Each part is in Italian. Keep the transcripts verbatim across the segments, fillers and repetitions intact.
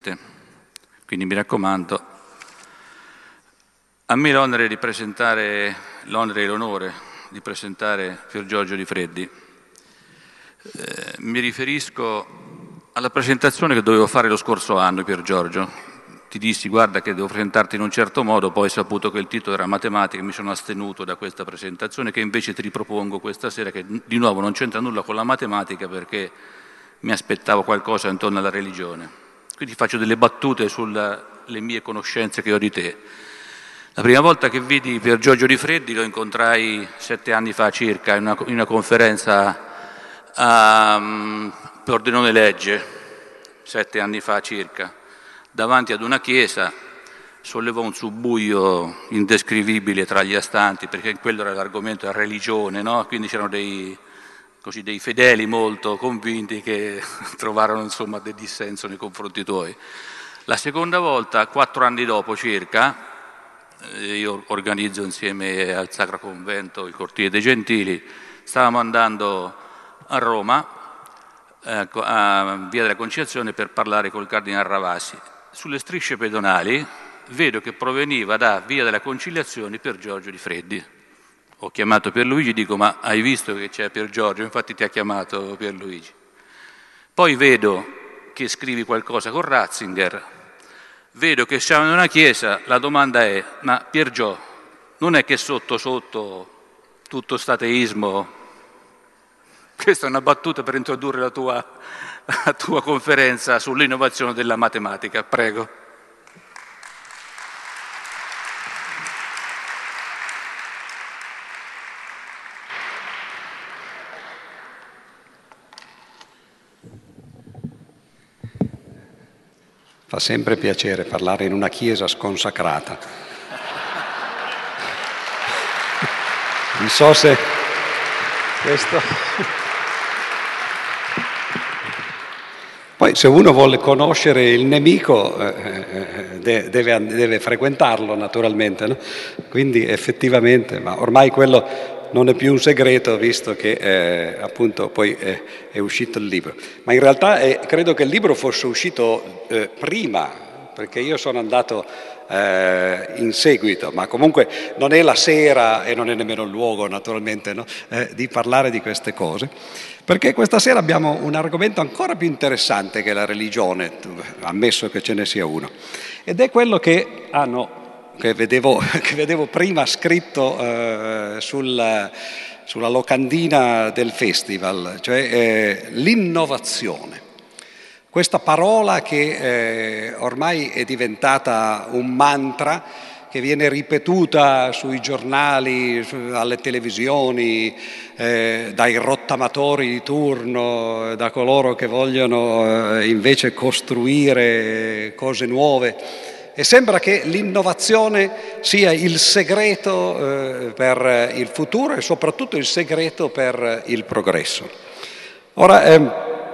Quindi mi raccomando, a me l'onere di presentare, l'onere e l'onore di presentare Pier Giorgio Di Freddi. Eh, mi riferisco alla presentazione che dovevo fare lo scorso anno, Pier Giorgio. Ti dissi, guarda che devo presentarti in un certo modo, poi ho saputo che il titolo era matematica e mi sono astenuto da questa presentazione che invece ti ripropongo questa sera, che di nuovo non c'entra nulla con la matematica perché mi aspettavo qualcosa intorno alla religione. Quindi faccio delle battute sulle mie conoscenze che ho di te. La prima volta che vidi Pier Giorgio Di Freddi lo incontrai sette anni fa circa in una, in una conferenza a um, Pordenone Legge, sette anni fa circa, davanti ad una chiesa. Sollevò un subbuglio indescrivibile tra gli astanti, perché quello era l'argomento della religione, no? Quindi c'erano dei, così, dei fedeli molto convinti che trovarono insomma del dissenso nei confronti tuoi. La seconda volta, quattro anni dopo circa, io organizzo insieme al Sacro Convento il Cortile dei Gentili, stavamo andando a Roma, eh, a Via della Conciliazione, per parlare col Cardinale Ravasi. Sulle strisce pedonali vedo che proveniva da Via della Conciliazione Pier Giorgio Di Freddi. Ho chiamato Pierluigi e dico, ma hai visto che c'è Pier Giorgio? Infatti ti ha chiamato Pierluigi. Poi vedo che scrivi qualcosa con Ratzinger, vedo che siamo in una chiesa, la domanda è, ma Pier Gio, non è che sotto sotto tutto stateismo? Questa è una battuta per introdurre la tua, la tua conferenza sull'innovazione della matematica, prego. Fa sempre piacere parlare in una chiesa sconsacrata. Non so se questo... Poi se uno vuole conoscere il nemico eh, deve, deve frequentarlo naturalmente, no? Quindi effettivamente, ma ormai quello non è più un segreto, visto che eh, appunto poi eh, è uscito il libro. Ma in realtà eh, credo che il libro fosse uscito eh, prima, perché io sono andato eh, in seguito, ma comunque non è la sera e non è nemmeno il luogo naturalmente, no? eh, di parlare di queste cose, perché questa sera abbiamo un argomento ancora più interessante che la religione, ammesso che ce ne sia uno, ed è quello che hanno... Che vedevo, che vedevo prima scritto eh, sul, sulla locandina del festival, cioè eh, l'innovazione. Questa parola che eh, ormai è diventata un mantra che viene ripetuta sui giornali, alle televisioni, eh, dai rottamatori di turno, da coloro che vogliono eh, invece costruire cose nuove. E sembra che l'innovazione sia il segreto eh, per il futuro e soprattutto il segreto per il progresso. Ora, ehm,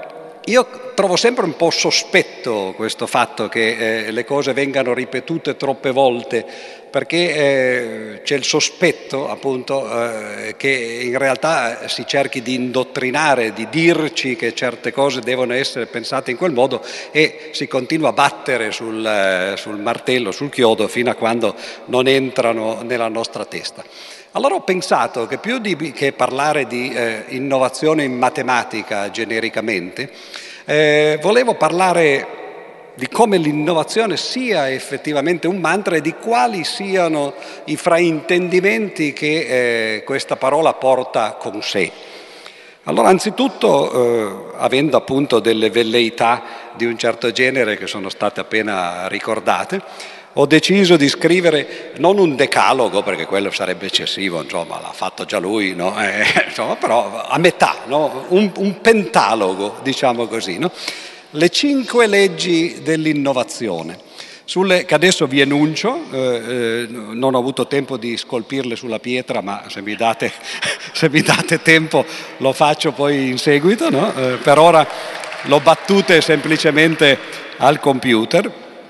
io trovo sempre un po' sospetto questo fatto che eh, le cose vengano ripetute troppe volte, perché eh, c'è il sospetto appunto eh, che in realtà si cerchi di indottrinare, di dirci che certe cose devono essere pensate in quel modo e si continua a battere sul, eh, sul martello, sul chiodo fino a quando non entrano nella nostra testa. Allora ho pensato che più di che parlare di eh, innovazione in matematica genericamente, eh, volevo parlare di come l'innovazione sia effettivamente un mantra e di quali siano i fraintendimenti che eh, questa parola porta con sé. Allora, anzitutto, eh, avendo appunto delle velleità di un certo genere che sono state appena ricordate, ho deciso di scrivere non un decalogo, perché quello sarebbe eccessivo, insomma, l'ha fatto già lui, no? eh, insomma, però a metà, no? un, un pentalogo, diciamo così, no? Le cinque leggi dell'innovazione, sulle, che adesso vi enuncio, eh, eh, non ho avuto tempo di scolpirle sulla pietra, ma se mi date, se mi date tempo lo faccio poi in seguito, no? eh, per ora l'ho battute semplicemente al computer.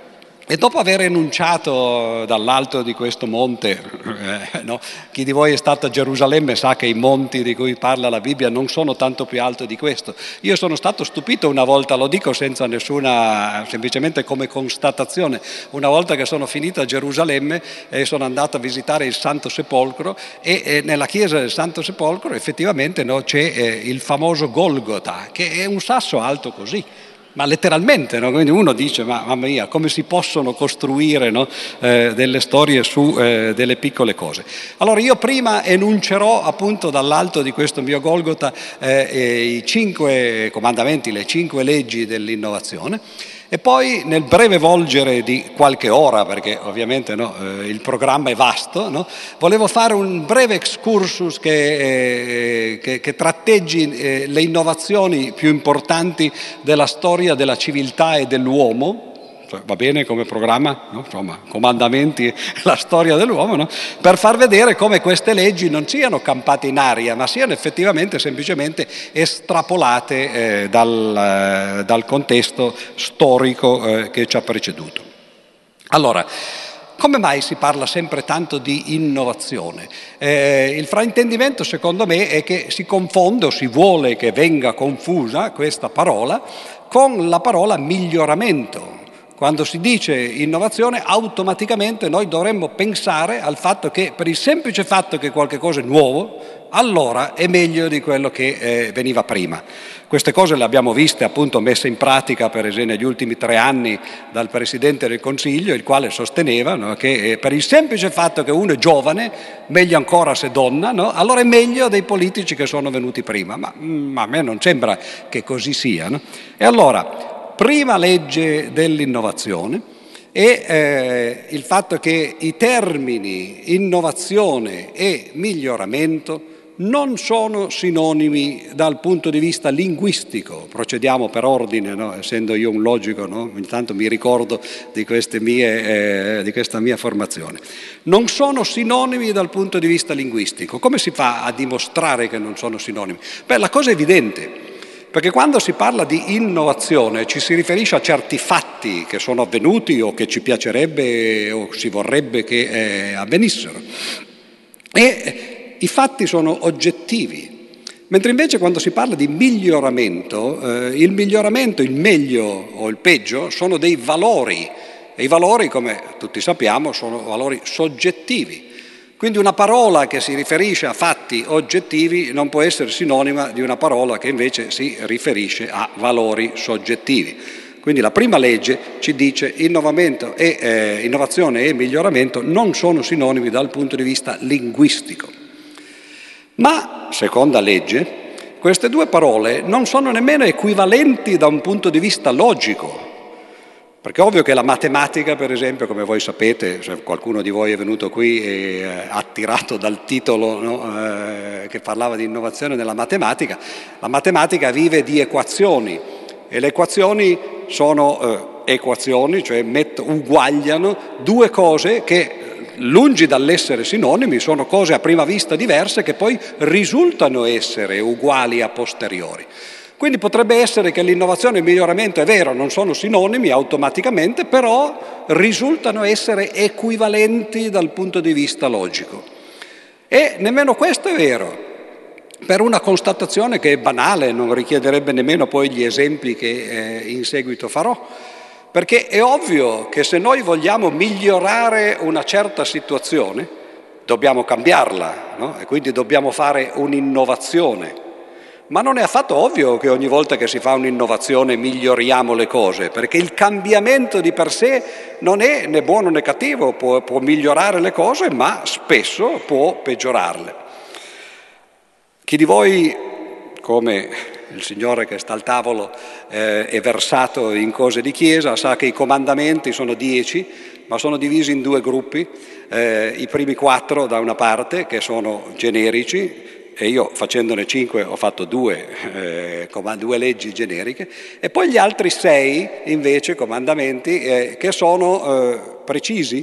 E dopo aver enunciato dall'alto di questo monte, eh, no? Chi di voi è stato a Gerusalemme sa che i monti di cui parla la Bibbia non sono tanto più alti di questo. Io sono stato stupito una volta, lo dico senza nessuna, semplicemente come constatazione, una volta che sono finito a Gerusalemme e sono andato a visitare il Santo Sepolcro e, e nella chiesa del Santo Sepolcro effettivamente no, c'è eh, il famoso Golgota, che è un sasso alto così. Ma letteralmente, no? Quindi uno dice, ma mamma mia, come si possono costruire no? eh, delle storie su eh, delle piccole cose. Allora io prima enuncerò appunto dall'alto di questo mio Golgota eh, eh, i cinque comandamenti, le cinque leggi dell'innovazione. E poi nel breve volgere di qualche ora, perché ovviamente no, eh, il programma è vasto, no, volevo fare un breve excursus che, eh, che, che tratteggi eh, le innovazioni più importanti della storia della civiltà e dell'uomo. Cioè, va bene come programma, no? Insomma, comandamenti, la storia dell'uomo, no? Per far vedere come queste leggi non siano campate in aria, ma siano effettivamente semplicemente estrapolate eh, dal, eh, dal contesto storico eh, che ci ha preceduto. Allora, come mai si parla sempre tanto di innovazione? Eh, il fraintendimento secondo me è che si confonde o si vuole che venga confusa questa parola con la parola miglioramento. Quando si dice innovazione, automaticamente noi dovremmo pensare al fatto che per il semplice fatto che qualche cosa è nuovo, allora è meglio di quello che eh, veniva prima. Queste cose le abbiamo viste appunto messe in pratica per esempio negli ultimi tre anni dal Presidente del Consiglio, il quale sosteneva no, che eh, per il semplice fatto che uno è giovane, meglio ancora se donna, no, allora è meglio dei politici che sono venuti prima. Ma, ma a me non sembra che così sia. No? E allora, prima legge dell'innovazione è eh, il fatto che i termini innovazione e miglioramento non sono sinonimi dal punto di vista linguistico. Procediamo per ordine, no? Essendo io un logico, no? Intanto mi ricordo di, queste mie, eh, di questa mia formazione. Non sono sinonimi dal punto di vista linguistico. Come si fa a dimostrare che non sono sinonimi? Beh, la cosa è evidente. Perché quando si parla di innovazione ci si riferisce a certi fatti che sono avvenuti o che ci piacerebbe o si vorrebbe che eh, avvenissero. E i fatti sono oggettivi. Mentre invece quando si parla di miglioramento, eh, il miglioramento, il meglio o il peggio sono dei valori. E i valori, come tutti sappiamo, sono valori soggettivi. Quindi una parola che si riferisce a fatti oggettivi non può essere sinonima di una parola che invece si riferisce a valori soggettivi. Quindi la prima legge ci dice innovamento e, eh, innovazione e miglioramento non sono sinonimi dal punto di vista linguistico. Ma, seconda legge, queste due parole non sono nemmeno equivalenti da un punto di vista logico. Perché è ovvio che la matematica, per esempio, come voi sapete, se qualcuno di voi è venuto qui e eh, attirato dal titolo no, eh, che parlava di innovazione nella matematica, la matematica vive di equazioni e le equazioni sono eh, equazioni, cioè met- uguagliano due cose che, lungi dall'essere sinonimi, sono cose a prima vista diverse che poi risultano essere uguali a posteriori. Quindi potrebbe essere che l'innovazione e il miglioramento, è vero, non sono sinonimi automaticamente, però risultano essere equivalenti dal punto di vista logico. E nemmeno questo è vero, per una constatazione che è banale, non richiederebbe nemmeno poi gli esempi che eh, in seguito farò, perché è ovvio che se noi vogliamo migliorare una certa situazione, dobbiamo cambiarla, no? E quindi dobbiamo fare un'innovazione. Ma non è affatto ovvio che ogni volta che si fa un'innovazione miglioriamo le cose, perché il cambiamento di per sé non è né buono né cattivo, può, può migliorare le cose, ma spesso può peggiorarle. Chi di voi, come il signore che sta al tavolo, eh, è versato in cose di chiesa, sa che i comandamenti sono dieci, ma sono divisi in due gruppi, eh, i primi quattro da una parte, che sono generici, e io facendone cinque ho fatto due, eh, due leggi generiche, e poi gli altri sei invece comandamenti eh, che sono eh, precisi,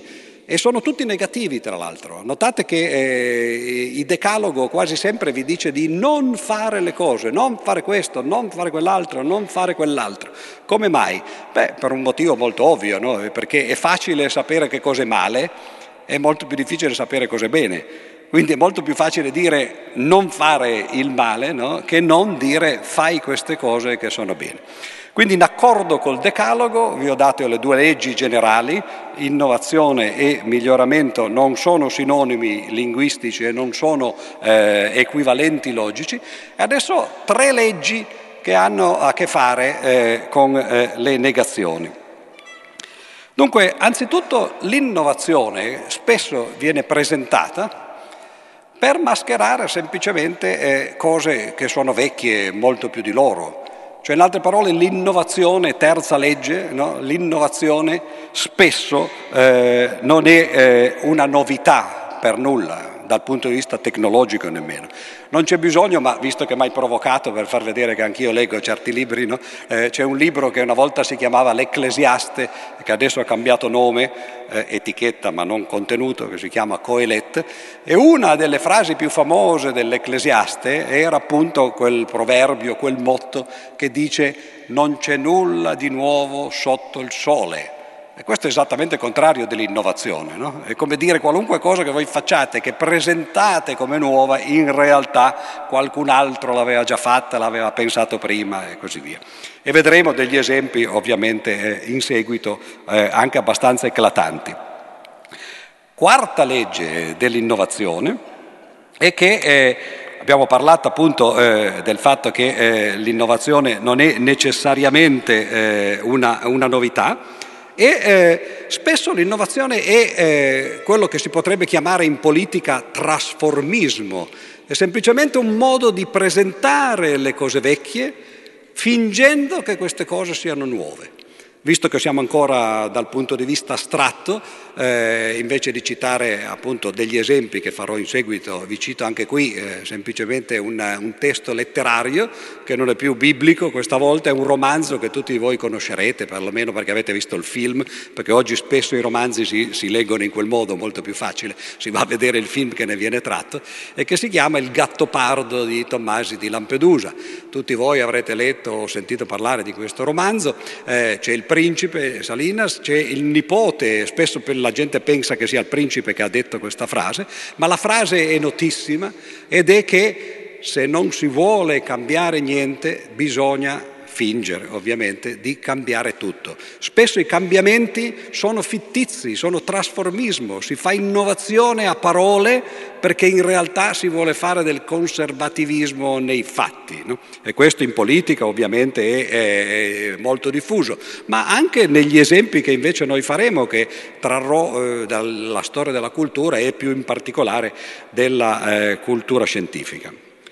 e sono tutti negativi tra l'altro. Notate che eh, il decalogo quasi sempre vi dice di non fare le cose, non fare questo, non fare quell'altro, non fare quell'altro. Come mai? Beh, per un motivo molto ovvio, no? Perché è facile sapere che cosa è male, è molto più difficile sapere cosa è bene. Quindi è molto più facile dire non fare il male, no? Che non dire fai queste cose che sono bene. Quindi in accordo col decalogo vi ho dato le due leggi generali, innovazione e miglioramento non sono sinonimi linguistici e non sono eh, equivalenti logici, e adesso tre leggi che hanno a che fare eh, con eh, le negazioni. Dunque, anzitutto l'innovazione spesso viene presentata per mascherare semplicemente eh, cose che sono vecchie molto più di loro. Cioè, in altre parole, l'innovazione, terza legge, no? L'innovazione spesso eh, non è eh, una novità per nulla, dal punto di vista tecnologico nemmeno. Non c'è bisogno, ma visto che mi hai provocato per far vedere che anch'io leggo certi libri, no? eh, c'è un libro che una volta si chiamava L'Ecclesiaste, che adesso ha cambiato nome, eh, etichetta ma non contenuto, che si chiama Coelet, e una delle frasi più famose dell'Ecclesiaste era appunto quel proverbio, quel motto che dice non c'è nulla di nuovo sotto il sole. E questo è esattamente il contrario dell'innovazione, no? È come dire qualunque cosa che voi facciate, che presentate come nuova, in realtà qualcun altro l'aveva già fatta, l'aveva pensato prima e così via. E vedremo degli esempi ovviamente eh, in seguito eh, anche abbastanza eclatanti. Quarta legge dell'innovazione è che eh, abbiamo parlato appunto eh, del fatto che eh, l'innovazione non è necessariamente eh, una, una novità. E eh, spesso l'innovazione è eh, quello che si potrebbe chiamare in politica trasformismo, è semplicemente un modo di presentare le cose vecchie fingendo che queste cose siano nuove. Visto che siamo ancora dal punto di vista astratto, eh, invece di citare appunto degli esempi che farò in seguito, vi cito anche qui eh, semplicemente un, un testo letterario che non è più biblico, questa volta è un romanzo che tutti voi conoscerete, perlomeno perché avete visto il film, perché oggi spesso i romanzi si, si leggono in quel modo, molto più facile, si va a vedere il film che ne viene tratto, e che si chiama Il Gattopardo di Tommasi di Lampedusa. Tutti voi avrete letto o sentito parlare di questo romanzo, eh, c'è il principe Salinas, c'è il nipote, spesso la gente pensa che sia il principe che ha detto questa frase, ma la frase è notissima ed è che se non si vuole cambiare niente bisogna fingere ovviamente di cambiare tutto. Spesso i cambiamenti sono fittizi, sono trasformismo, si fa innovazione a parole perché in realtà si vuole fare del conservativismo nei fatti, no? E questo in politica ovviamente è, è molto diffuso, ma anche negli esempi che invece noi faremo, che trarrò eh, dalla storia della cultura e più in particolare della eh, cultura scientifica.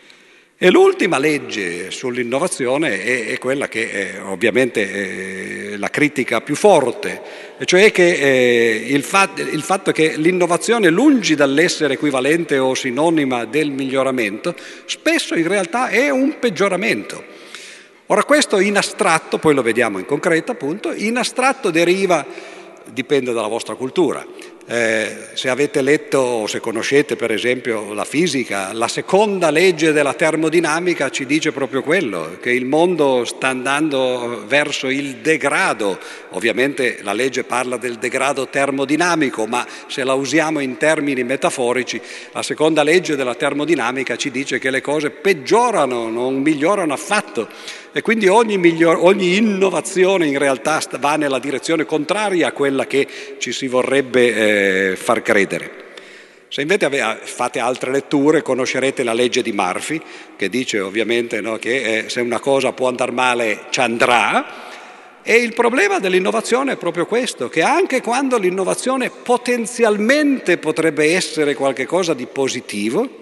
E l'ultima legge sull'innovazione è, è quella che è ovviamente è la critica più forte, cioè che eh, il, fat, il fatto che l'innovazione, lungi dall'essere equivalente o sinonima del miglioramento, spesso in realtà è un peggioramento. Ora questo in astratto, poi lo vediamo in concreto appunto, in astratto deriva, dipende dalla vostra cultura. Eh, se avete letto o se conoscete per esempio la fisica, la seconda legge della termodinamica ci dice proprio quello, che il mondo sta andando verso il degrado. Ovviamente la legge parla del degrado termodinamico, ma se la usiamo in termini metaforici, la seconda legge della termodinamica ci dice che le cose peggiorano, non migliorano affatto. E quindi ogni, miglior, ogni innovazione in realtà va nella direzione contraria a quella che ci si vorrebbe eh, far credere. Se invece ave, fate altre letture conoscerete la legge di Murphy, che dice ovviamente no, che eh, se una cosa può andare male ci andrà. E il problema dell'innovazione è proprio questo, che anche quando l'innovazione potenzialmente potrebbe essere qualcosa di positivo,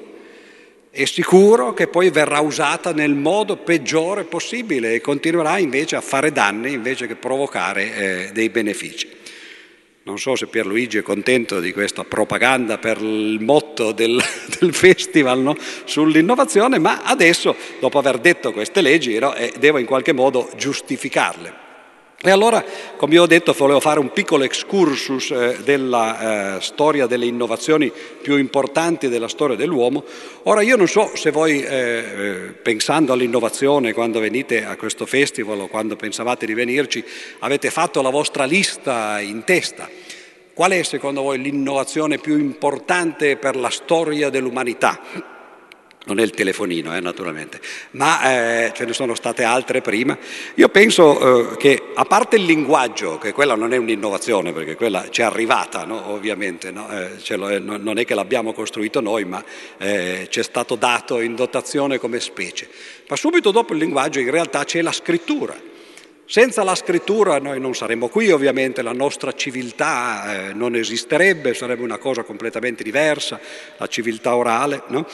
è sicuro che poi verrà usata nel modo peggiore possibile e continuerà invece a fare danni invece che provocare eh, dei benefici. Non so se Pierluigi è contento di questa propaganda per il motto del, del festival, no? Sull'innovazione, ma adesso, dopo aver detto queste leggi, no, eh, devo in qualche modo giustificarle. E allora, come ho detto, volevo fare un piccolo excursus eh, della eh, storia delle innovazioni più importanti della storia dell'uomo. Ora, io non so se voi, eh, pensando all'innovazione, quando venite a questo festival o quando pensavate di venirci, avete fatto la vostra lista in testa. Qual è, secondo voi, l'innovazione più importante per la storia dell'umanità? Non è il telefonino, eh, naturalmente, ma eh, ce ne sono state altre prima. Io penso eh, che, a parte il linguaggio, che quella non è un'innovazione, perché quella ci è arrivata, no? Ovviamente, no? Eh, ce lo è, no, non è che l'abbiamo costruito noi, ma eh, ci è stato dato in dotazione come specie. Ma subito dopo il linguaggio in realtà c'è la scrittura. Senza la scrittura noi non saremmo qui, ovviamente, la nostra civiltà eh, non esisterebbe, sarebbe una cosa completamente diversa, la civiltà orale, no?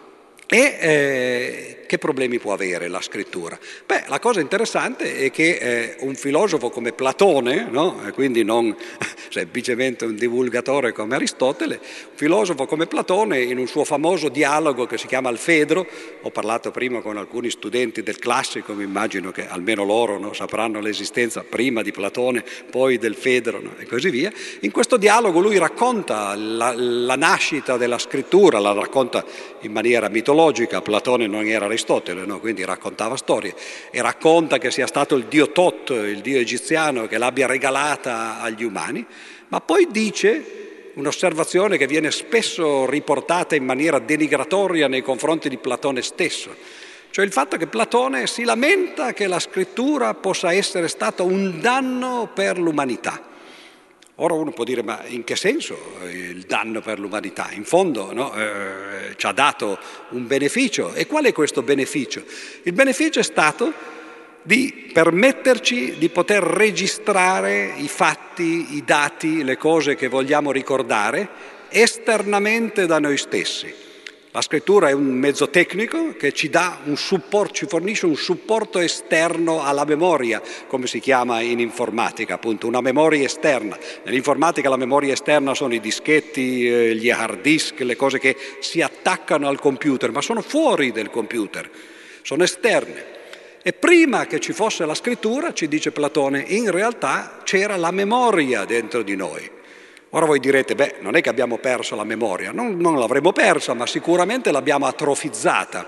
E eh, che problemi può avere la scrittura? Beh, la cosa interessante è che eh, un filosofo come Platone, no? E quindi non semplicemente un divulgatore come Aristotele, un filosofo come Platone, in un suo famoso dialogo che si chiama Il Fedro, ho parlato prima con alcuni studenti del classico, mi immagino che almeno loro, no, sapranno l'esistenza prima di Platone, poi del Fedro, no, e così via. In questo dialogo lui racconta la, la nascita della scrittura, la racconta in maniera mitologica. Platone non era Aristotele, no? Quindi raccontava storie, e racconta che sia stato il dio Tot, il dio egiziano, che l'abbia regalata agli umani, ma poi dice un'osservazione che viene spesso riportata in maniera denigratoria nei confronti di Platone stesso, cioè il fatto che Platone si lamenta che la scrittura possa essere stata un danno per l'umanità. Ora uno può dire, ma in che senso il danno per l'umanità? In fondo, no, eh, ci ha dato un beneficio. E qual è questo beneficio? Il beneficio è stato di permetterci di poter registrare i fatti, i dati, le cose che vogliamo ricordare esternamente da noi stessi. La scrittura è un mezzo tecnico che ci dà un supporto, ci fornisce un supporto esterno alla memoria, come si chiama in informatica, appunto, una memoria esterna. Nell'informatica la memoria esterna sono i dischetti, eh, gli hard disk, le cose che si attaccano al computer, ma sono fuori del computer, sono esterne. E prima che ci fosse la scrittura, ci dice Platone, in realtà c'era la memoria dentro di noi. Ora voi direte, beh, non è che abbiamo perso la memoria, non, non l'avremo persa, ma sicuramente l'abbiamo atrofizzata.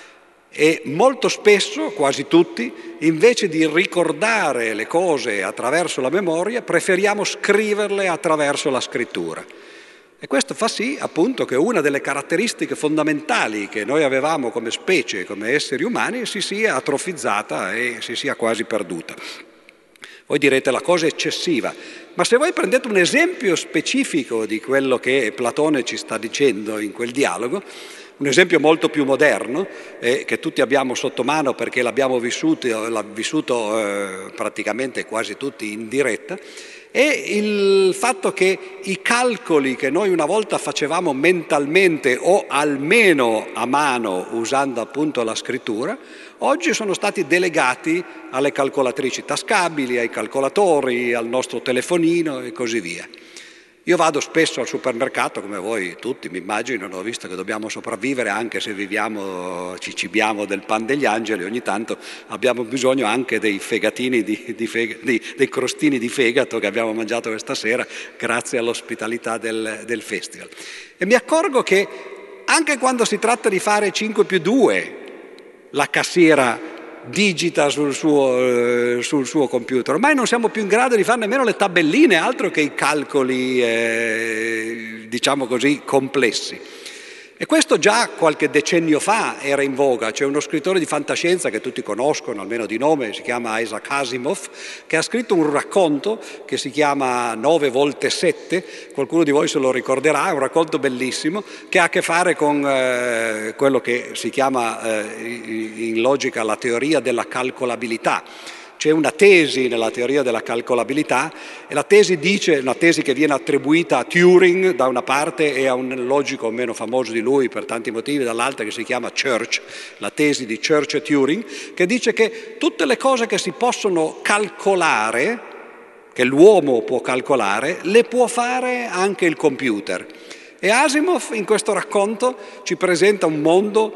E molto spesso, quasi tutti, invece di ricordare le cose attraverso la memoria, preferiamo scriverle attraverso la scrittura. E questo fa sì, appunto, che una delle caratteristiche fondamentali che noi avevamo come specie, come esseri umani, si sia atrofizzata e si sia quasi perduta. Voi direte, la cosa è eccessiva, ma se voi prendete un esempio specifico di quello che Platone ci sta dicendo in quel dialogo, un esempio molto più moderno, eh, che tutti abbiamo sotto mano perché l'abbiamo vissuto, l'ha vissuto eh, praticamente quasi tutti in diretta, è il fatto che i calcoli che noi una volta facevamo mentalmente o almeno a mano usando appunto la scrittura, oggi sono stati delegati alle calcolatrici tascabili, ai calcolatori, al nostro telefonino e così via. Io vado spesso al supermercato, come voi tutti mi immagino, ho visto che dobbiamo sopravvivere anche se viviamo, ci cibiamo del pan degli angeli, ogni tanto abbiamo bisogno anche dei fegatini, di, di fega, di, dei crostini di fegato che abbiamo mangiato questa sera grazie all'ospitalità del, del festival. E mi accorgo che anche quando si tratta di fare cinque più due, la cassiera digita sul suo, eh, sul suo computer. Ormai non siamo più in grado di fare nemmeno le tabelline, altro che i calcoli, eh, diciamo così, complessi. E questo già qualche decennio fa era in voga. C'è uno scrittore di fantascienza che tutti conoscono, almeno di nome, si chiama Isaac Asimov, che ha scritto un racconto che si chiama nove volte sette, qualcuno di voi se lo ricorderà, è un racconto bellissimo che ha a che fare con eh, quello che si chiama eh, in logica la teoria della calcolabilità. C'è una tesi nella teoria della calcolabilità e la tesi dice, una tesi che viene attribuita a Turing da una parte e a un logico meno famoso di lui per tanti motivi dall'altra, che si chiama Church, la tesi di Church e Turing, che dice che tutte le cose che si possono calcolare, che l'uomo può calcolare, le può fare anche il computer. E Asimov in questo racconto ci presenta un mondo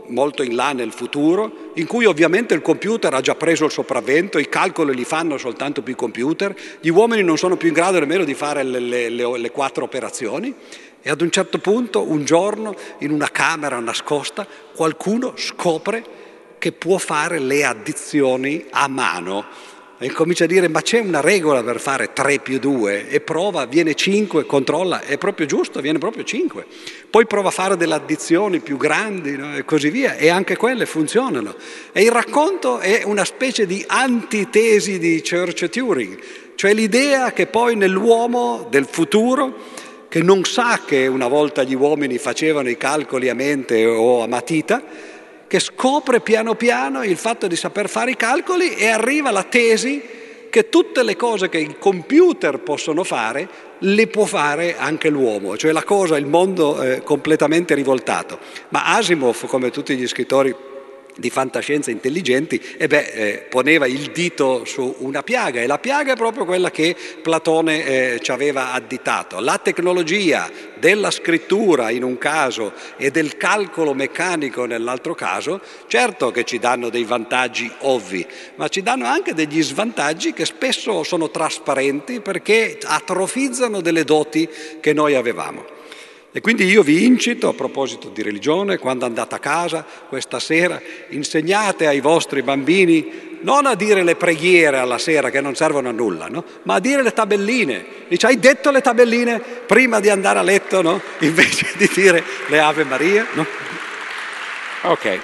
molto in là nel futuro, in cui ovviamente il computer ha già preso il sopravvento, i calcoli li fanno soltanto più i computer, gli uomini non sono più in grado nemmeno di fare le, le, le, le quattro operazioni, e ad un certo punto, un giorno, in una camera nascosta, qualcuno scopre che può fare le addizioni a mano. E comincia a dire: ma c'è una regola per fare tre più due? E prova, viene cinque, controlla, è proprio giusto, viene proprio cinque. Poi prova a fare delle addizioni più grandi, no? E così via, e anche quelle funzionano. E il racconto è una specie di antitesi di Church-Turing, cioè l'idea che poi nell'uomo del futuro, che non sa che una volta gli uomini facevano i calcoli a mente o a matita, che scopre piano piano il fatto di saper fare i calcoli, e arriva alla tesi che tutte le cose che i computer possono fare le può fare anche l'uomo, cioè la cosa, il mondo è completamente rivoltato. Ma Asimov, come tutti gli scrittori di fantascienza intelligenti, eh beh, eh, poneva il dito su una piaga, e la piaga è proprio quella che Platone eh, ci aveva additato. La tecnologia della scrittura in un caso e del calcolo meccanico nell'altro caso, certo che ci danno dei vantaggi ovvi, ma ci danno anche degli svantaggi che spesso sono trasparenti, perché atrofizzano delle doti che noi avevamo. E quindi io vi incito, a proposito di religione, quando andate a casa questa sera, insegnate ai vostri bambini non a dire le preghiere alla sera che non servono a nulla, no? Ma a dire le tabelline. Dice: hai detto le tabelline prima di andare a letto, no? Invece di dire le Ave Maria, no? Ok.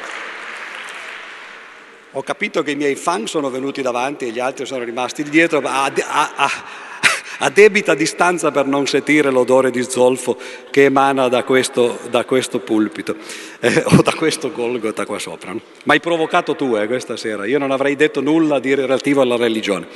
Ho capito che i miei fan sono venuti davanti e gli altri sono rimasti dietro a, a, a, a debita distanza per non sentire l'odore di zolfo che emana da questo, da questo pulpito eh, o da questo Golgota qua sopra. No? Ma hai provocato tu eh, questa sera, io non avrei detto nulla di relativo alla religione.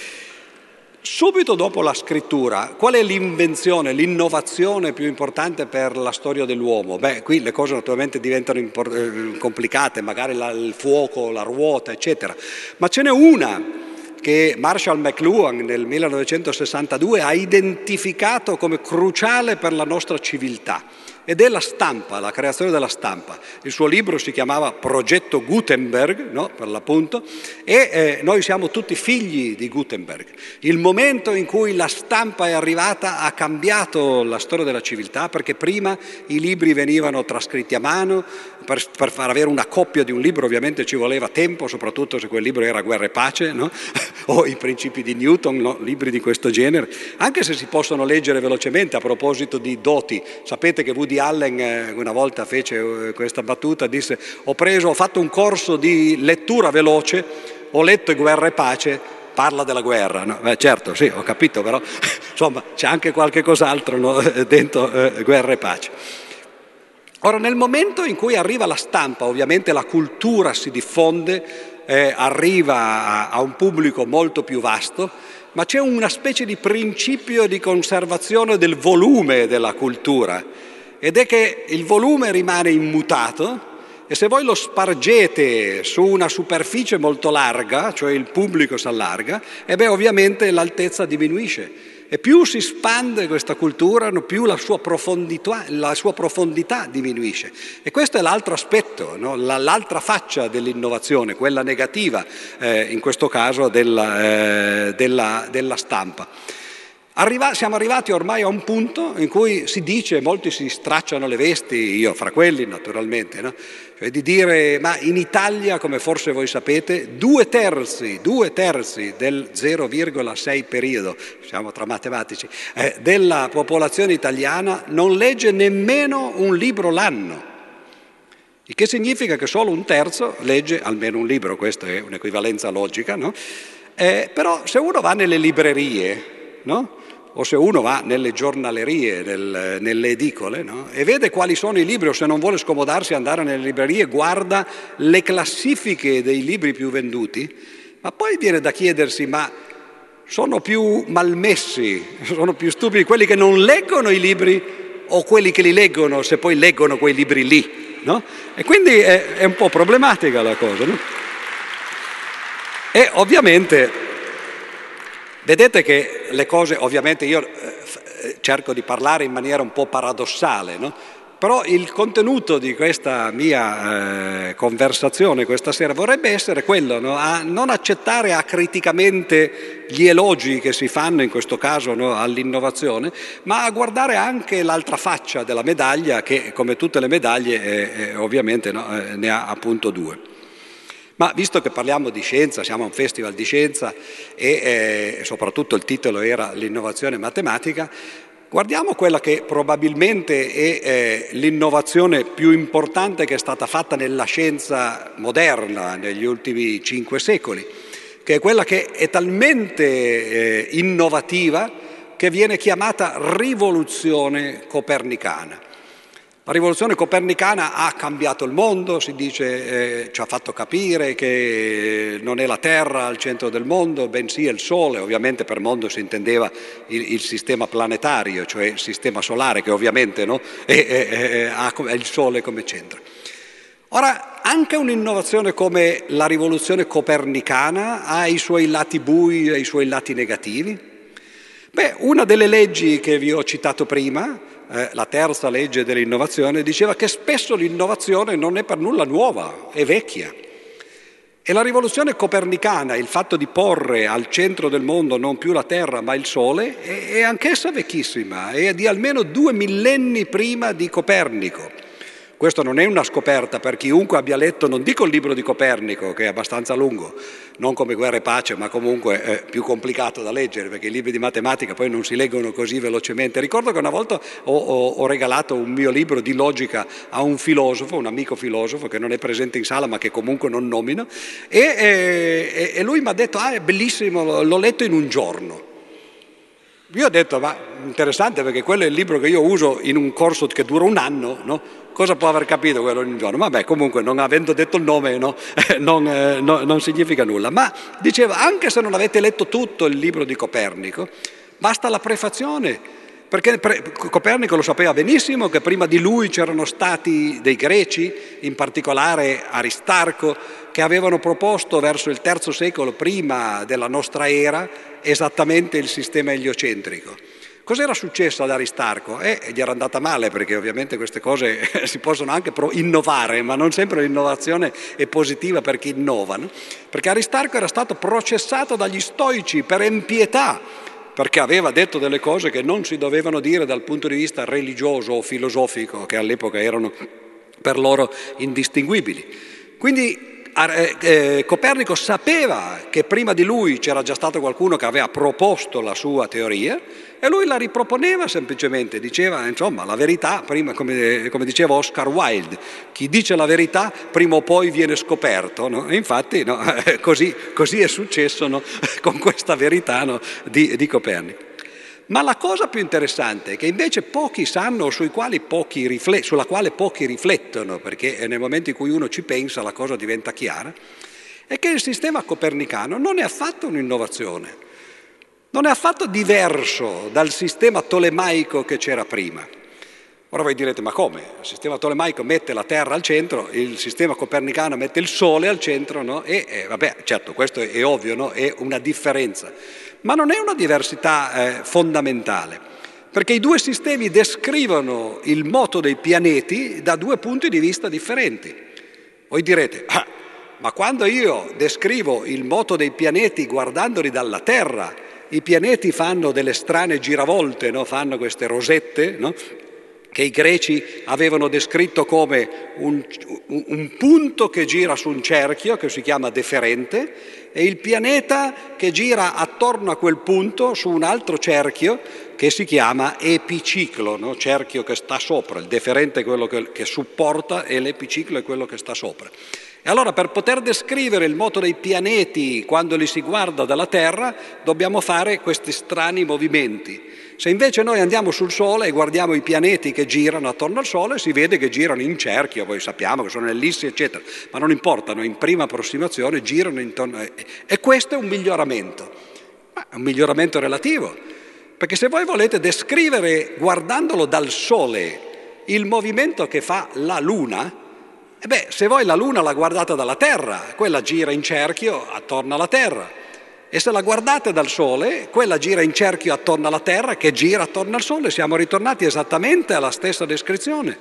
Subito dopo la scrittura, qual è l'invenzione, l'innovazione più importante per la storia dell'uomo? Beh, qui le cose naturalmente diventano impor- complicate, magari la, il fuoco, la ruota, eccetera. Ma ce n'è una che Marshall McLuhan nel millenovecentosessantadue ha identificato come cruciale per la nostra civiltà, ed è la stampa, la creazione della stampa. Il suo libro si chiamava Progetto Gutenberg, no? Per l'appunto, e eh, noi siamo tutti figli di Gutenberg. Il momento in cui la stampa è arrivata ha cambiato la storia della civiltà, perché prima i libri venivano trascritti a mano. Per, per far avere una copia di un libro ovviamente ci voleva tempo, soprattutto se quel libro era Guerra e Pace, no? O I principi di Newton, no? Libri di questo genere, anche se si possono leggere velocemente. A proposito di doti, sapete che Woody Allen eh, una volta fece eh, questa battuta, disse: ho preso, ho fatto un corso di lettura veloce, ho letto Guerra e Pace, parla della guerra, no? Beh, certo, sì, ho capito, però insomma c'è anche qualche cos'altro, no? Dentro eh, Guerra e Pace. Ora, nel momento in cui arriva la stampa, ovviamente la cultura si diffonde, eh, arriva a, a un pubblico molto più vasto, ma c'è una specie di principio di conservazione del volume della cultura, ed è che il volume rimane immutato, e se voi lo spargete su una superficie molto larga, cioè il pubblico si allarga, e beh, ovviamente l'altezza diminuisce. E più si spande questa cultura, più la sua profondità, la sua profondità diminuisce. E questo è l'altro aspetto, no? L'altra faccia dell'innovazione, quella negativa, eh, in questo caso della, eh, della, della stampa. Arriva, siamo arrivati ormai a un punto in cui si dice, molti si stracciano le vesti, io fra quelli naturalmente, no? Cioè di dire: ma in Italia, come forse voi sapete, due terzi, due terzi del zero virgola sei periodo, siamo tra matematici, eh, della popolazione italiana non legge nemmeno un libro l'anno. Il che significa che solo un terzo legge almeno un libro, questa è un'equivalenza logica, no? Eh, però se uno va nelle librerie, no? O se uno va nelle giornalerie, nel, nelle edicole, no? E vede quali sono i libri, o se non vuole scomodarsi andare nelle librerie, guarda le classifiche dei libri più venduti, ma poi viene da chiedersi: ma sono più malmessi, sono più stupidi quelli che non leggono i libri o quelli che li leggono, se poi leggono quei libri lì, no? E quindi è, è un po' problematica la cosa, no? E ovviamente vedete che le cose, ovviamente io eh, cerco di parlare in maniera un po' paradossale, no? Però il contenuto di questa mia eh, conversazione questa sera vorrebbe essere quello, no? A non accettare acriticamente gli elogi che si fanno in questo caso, no, all'innovazione, ma a guardare anche l'altra faccia della medaglia che, come tutte le medaglie, eh, eh, ovviamente no, eh, ne ha appunto due. Ma visto che parliamo di scienza, siamo a un festival di scienza e eh, soprattutto il titolo era l'innovazione matematica, guardiamo quella che probabilmente è eh, l'innovazione più importante che è stata fatta nella scienza moderna negli ultimi cinque secoli, che è quella che è talmente eh, innovativa che viene chiamata rivoluzione copernicana. La rivoluzione copernicana ha cambiato il mondo, si dice, eh, ci ha fatto capire che non è la Terra al centro del mondo, bensì è il Sole. Ovviamente per mondo si intendeva il, il sistema planetario, cioè il sistema solare, che ovviamente no, è, è, è, ha il Sole come centro. Ora, anche un'innovazione come la rivoluzione copernicana ha i suoi lati bui e i suoi lati negativi. Beh, una delle leggi che vi ho citato prima, Eh, la terza legge dell'innovazione, diceva che spesso l'innovazione non è per nulla nuova, è vecchia. E la rivoluzione copernicana, il fatto di porre al centro del mondo non più la Terra ma il Sole, è, è anch'essa vecchissima, è di almeno due millenni prima di Copernico. Questo non è una scoperta per chiunque abbia letto, non dico il libro di Copernico, che è abbastanza lungo, non come Guerra e Pace, ma comunque è più complicato da leggere, perché i libri di matematica poi non si leggono così velocemente. Ricordo che una volta ho, ho, ho regalato un mio libro di logica a un filosofo, un amico filosofo, che non è presente in sala, ma che comunque non nomino, e, e, e lui mi ha detto, ah, è bellissimo, l'ho letto in un giorno. Io ho detto, ma interessante, perché quello è il libro che io uso in un corso che dura un anno, no? Cosa può aver capito quello in un giorno? Vabbè, comunque, non avendo detto il nome, no? non, eh, no, non significa nulla. Ma, diceva, anche se non avete letto tutto il libro di Copernico, basta la prefazione, perché Copernico lo sapeva benissimo che prima di lui c'erano stati dei greci, in particolare Aristarco, che avevano proposto verso il terzo secolo prima della nostra era esattamente il sistema eliocentrico. Cos'era successo ad Aristarco? Eh, gli era andata male, perché ovviamente queste cose si possono anche innovare, ma non sempre l'innovazione è positiva per chi innova, no? Perché Aristarco era stato processato dagli stoici per empietà, perché aveva detto delle cose che non si dovevano dire dal punto di vista religioso o filosofico, che all'epoca erano per loro indistinguibili. Quindi eh, Copernico sapeva che prima di lui c'era già stato qualcuno che aveva proposto la sua teoria, e lui la riproponeva semplicemente, diceva, insomma, la verità, prima, come, come diceva Oscar Wilde, chi dice la verità prima o poi viene scoperto, no? E infatti no, così, così è successo, no? Con questa verità, no? di, di Copernico. Ma la cosa più interessante, che invece pochi sanno, sui quali pochi riflet- sulla quale pochi riflettono, perché nel momento in cui uno ci pensa la cosa diventa chiara, è che il sistema copernicano non è affatto un'innovazione. Non è affatto diverso dal sistema tolemaico che c'era prima. Ora voi direte, ma come? Il sistema tolemaico mette la Terra al centro, il sistema copernicano mette il Sole al centro, no? E eh, vabbè, certo, questo è, è ovvio, no? È una differenza. Ma non è una diversità eh, fondamentale, perché i due sistemi descrivono il moto dei pianeti da due punti di vista differenti. Voi direte, ah, ma quando io descrivo il moto dei pianeti guardandoli dalla Terra, i pianeti fanno delle strane giravolte, no? Fanno queste rosette, no? Che i greci avevano descritto come un, un punto che gira su un cerchio che si chiama deferente, e il pianeta che gira attorno a quel punto su un altro cerchio che si chiama epiciclo, no? Cerchio che sta sopra, il deferente è quello che, che supporta e l'epiciclo è quello che sta sopra. E allora, per poter descrivere il moto dei pianeti quando li si guarda dalla Terra, dobbiamo fare questi strani movimenti. Se invece noi andiamo sul Sole e guardiamo i pianeti che girano attorno al Sole, si vede che girano in cerchio, poi sappiamo che sono ellissi, eccetera, ma non importano, in prima approssimazione girano intorno a... E questo è un miglioramento, ma è un miglioramento relativo, perché se voi volete descrivere, guardandolo dal Sole, il movimento che fa la Luna, e beh, se voi la Luna la guardate dalla Terra, quella gira in cerchio attorno alla Terra. E se la guardate dal Sole, quella gira in cerchio attorno alla Terra, che gira attorno al Sole, siamo ritornati esattamente alla stessa descrizione.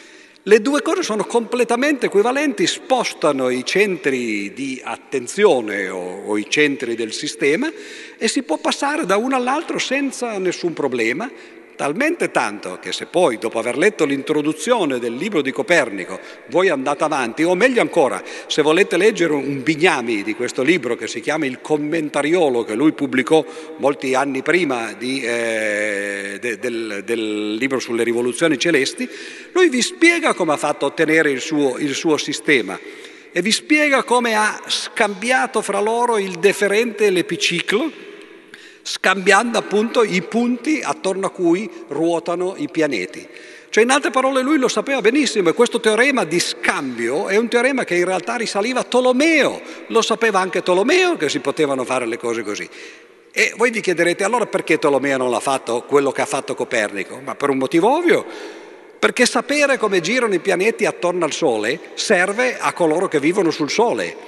Le due cose sono completamente equivalenti, spostano i centri di attenzione o, o i centri del sistema e si può passare da uno all'altro senza nessun problema, talmente tanto che se poi, dopo aver letto l'introduzione del libro di Copernico, voi andate avanti, o meglio ancora, se volete leggere un bignami di questo libro che si chiama Il Commentariolo, che lui pubblicò molti anni prima di, eh, de, del, del libro sulle rivoluzioni celesti, lui vi spiega come ha fatto a ottenere il suo, il suo sistema e vi spiega come ha scambiato fra loro il deferente e l'epiciclo, scambiando appunto i punti attorno a cui ruotano i pianeti. Cioè, in altre parole, lui lo sapeva benissimo e questo teorema di scambio è un teorema che in realtà risaliva a Tolomeo, lo sapeva anche Tolomeo che si potevano fare le cose così. E voi vi chiederete allora perché Tolomeo non l'ha fatto quello che ha fatto Copernico? Ma per un motivo ovvio, perché sapere come girano i pianeti attorno al Sole serve a coloro che vivono sul Sole,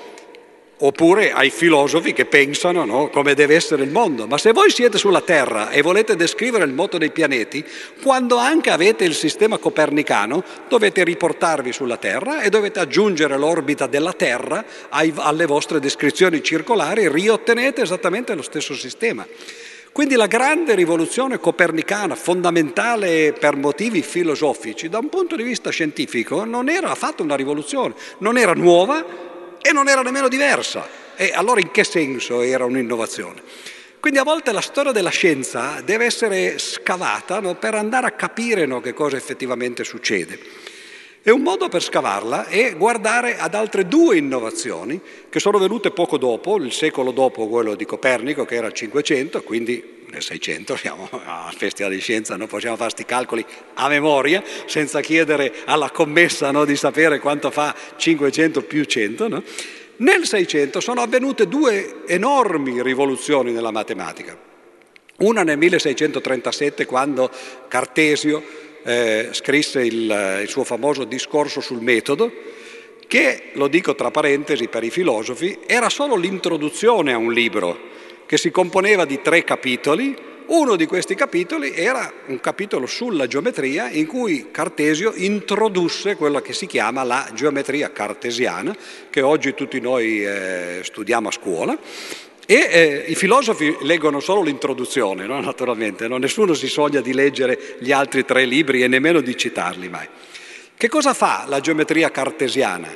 oppure ai filosofi che pensano, no, come deve essere il mondo. Ma se voi siete sulla Terra e volete descrivere il moto dei pianeti, quando anche avete il sistema copernicano, dovete riportarvi sulla Terra e dovete aggiungere l'orbita della Terra ai, alle vostre descrizioni circolari e riottenete esattamente lo stesso sistema. Quindi la grande rivoluzione copernicana, fondamentale per motivi filosofici, da un punto di vista scientifico, non era affatto una rivoluzione, non era nuova, e non era nemmeno diversa. E allora in che senso era un'innovazione? Quindi a volte la storia della scienza deve essere scavata, no, per andare a capire, no, che cosa effettivamente succede. E un modo per scavarla è guardare ad altre due innovazioni che sono venute poco dopo, il secolo dopo quello di Copernico, che era il Cinquecento, quindi nel Seicento, siamo al Festival di Scienza, non possiamo fare questi calcoli a memoria, senza chiedere alla commessa, no, di sapere quanto fa cinquecento più cento. No? Nel Seicento sono avvenute due enormi rivoluzioni nella matematica. Una nel milleseicentotrentasette, quando Cartesio Eh, scrisse il, il suo famoso discorso sul metodo, che, lo dico tra parentesi per i filosofi, era solo l'introduzione a un libro che si componeva di tre capitoli. Uno di questi capitoli era un capitolo sulla geometria in cui Cartesio introdusse quella che si chiama la geometria cartesiana, che oggi tutti noi eh, studiamo a scuola. E eh, i filosofi leggono solo l'introduzione, no? Naturalmente, no? Nessuno si sogna di leggere gli altri tre libri e nemmeno di citarli mai. Che cosa fa la geometria cartesiana?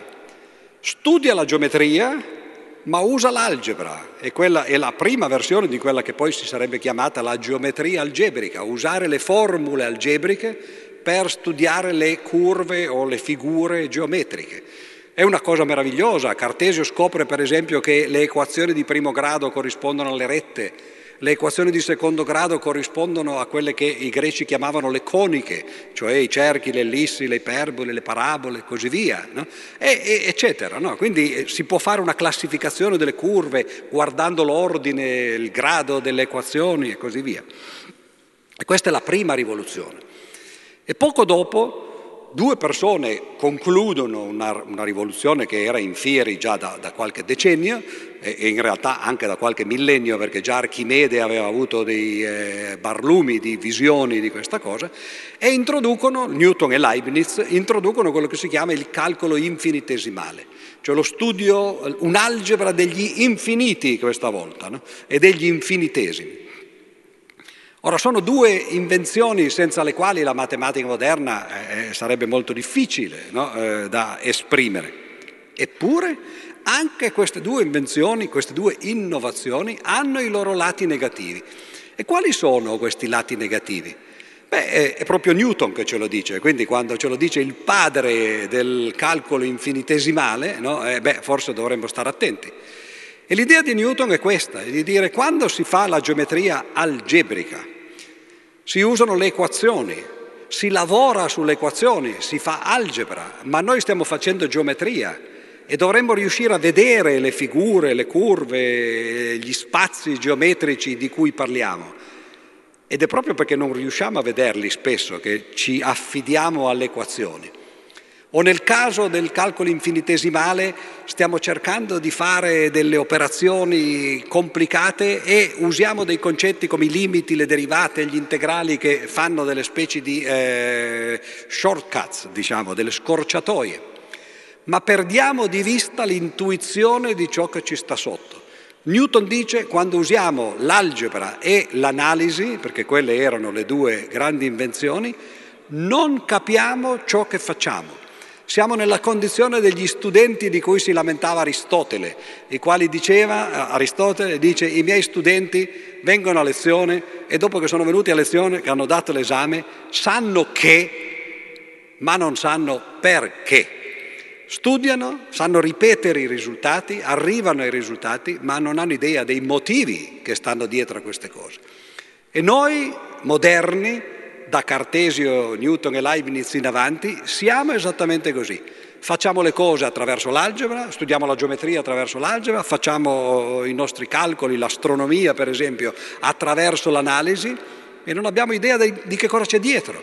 Studia la geometria, ma usa l'algebra, e quella è la prima versione di quella che poi si sarebbe chiamata la geometria algebrica, usare le formule algebriche per studiare le curve o le figure geometriche. È una cosa meravigliosa. Cartesio scopre per esempio che le equazioni di primo grado corrispondono alle rette, le equazioni di secondo grado corrispondono a quelle che i greci chiamavano le coniche, cioè i cerchi, le ellissi, le iperbole, le parabole e così via, no? e, e, eccetera. No? Quindi si può fare una classificazione delle curve guardando l'ordine, il grado delle equazioni e così via. E questa è la prima rivoluzione. E poco dopo due persone concludono una, una rivoluzione che era in fieri già da, da qualche decennio e, e in realtà anche da qualche millennio, perché già Archimede aveva avuto dei eh, barlumi di visioni di questa cosa, e introducono, Newton e Leibniz, introducono quello che si chiama il calcolo infinitesimale, cioè lo studio, un'algebra degli infiniti questa volta, no? E degli infinitesimi. Ora, sono due invenzioni senza le quali la matematica moderna eh, sarebbe molto difficile, no? eh, da esprimere. Eppure anche queste due invenzioni, queste due innovazioni hanno i loro lati negativi. E quali sono questi lati negativi? Beh, è, è proprio Newton che ce lo dice, quindi quando ce lo dice il padre del calcolo infinitesimale, no? eh, beh, forse dovremmo stare attenti. E l'idea di Newton è questa, è di dire: quando si fa la geometria algebrica, si usano le equazioni, si lavora sulle equazioni, si fa algebra, ma noi stiamo facendo geometria e dovremmo riuscire a vedere le figure, le curve, gli spazi geometrici di cui parliamo. Ed è proprio perché non riusciamo a vederli spesso che ci affidiamo alle equazioni. O nel caso del calcolo infinitesimale stiamo cercando di fare delle operazioni complicate e usiamo dei concetti come i limiti, le derivate, gli integrali che fanno delle specie di eh, shortcuts, diciamo, delle scorciatoie, ma perdiamo di vista l'intuizione di ciò che ci sta sotto. Newton dice: quando usiamo l'algebra e l'analisi, perché quelle erano le due grandi invenzioni, non capiamo ciò che facciamo. Siamo nella condizione degli studenti di cui si lamentava Aristotele, i quali diceva, Aristotele dice: i miei studenti vengono a lezione e dopo che sono venuti a lezione, che hanno dato l'esame, sanno che, ma non sanno perché. Studiano, sanno ripetere i risultati, arrivano ai risultati, ma non hanno idea dei motivi che stanno dietro a queste cose. E noi, moderni, da Cartesio, Newton e Leibniz in avanti, siamo esattamente così. Facciamo le cose attraverso l'algebra, studiamo la geometria attraverso l'algebra, facciamo i nostri calcoli, l'astronomia per esempio, attraverso l'analisi e non abbiamo idea di che cosa c'è dietro.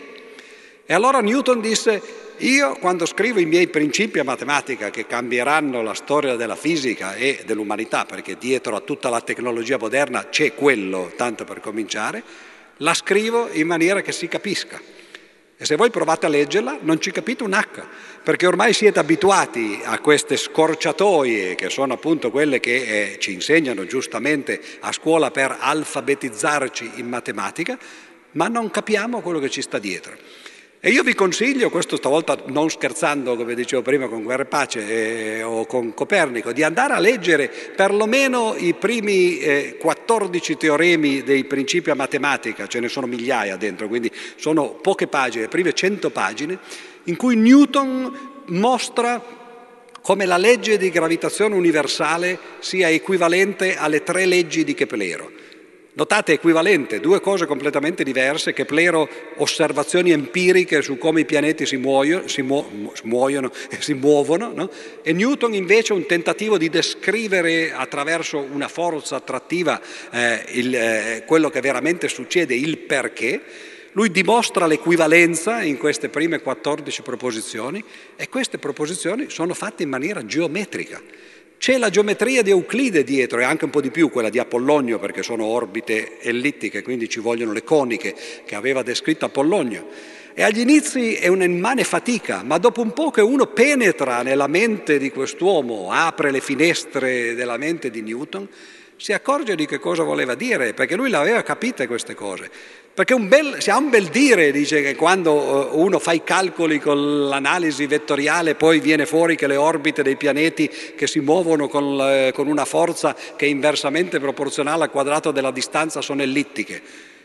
E allora Newton disse: io quando scrivo i miei principi a matematica che cambieranno la storia della fisica e dell'umanità, perché dietro a tutta la tecnologia moderna c'è quello, tanto per cominciare, la scrivo in maniera che si capisca. E se voi provate a leggerla non ci capite un H, perché ormai siete abituati a queste scorciatoie che sono appunto quelle che eh, ci insegnano giustamente a scuola per alfabetizzarci in matematica, ma non capiamo quello che ci sta dietro. E io vi consiglio, questo stavolta non scherzando, come dicevo prima con Guerra e Pace eh, o con Copernico, di andare a leggere perlomeno i primi eh, quattordici teoremi dei principi a matematica, ce ne sono migliaia dentro, quindi sono poche pagine, le prime cento pagine, in cui Newton mostra come la legge di gravitazione universale sia equivalente alle tre leggi di Keplero. Notate, equivalente, due cose completamente diverse. Keplero, osservazioni empiriche su come i pianeti si, muoio, si mu- muoiono e si muovono, no? E Newton invece un tentativo di descrivere attraverso una forza attrattiva eh, il, eh, quello che veramente succede, il perché. Lui dimostra l'equivalenza in queste prime quattordici proposizioni e queste proposizioni sono fatte in maniera geometrica. C'è la geometria di Euclide dietro e anche un po' di più quella di Apollonio, perché sono orbite ellittiche, quindi ci vogliono le coniche che aveva descritto Apollonio. E agli inizi è un'immane fatica, ma dopo un po' che uno penetra nella mente di quest'uomo, apre le finestre della mente di Newton, si accorge di che cosa voleva dire, perché lui le aveva capite queste cose. Perché un bel, si ha un bel dire, dice, che quando uno fa i calcoli con l'analisi vettoriale poi viene fuori che le orbite dei pianeti che si muovono con, con una forza che è inversamente proporzionale al quadrato della distanza sono ellittiche.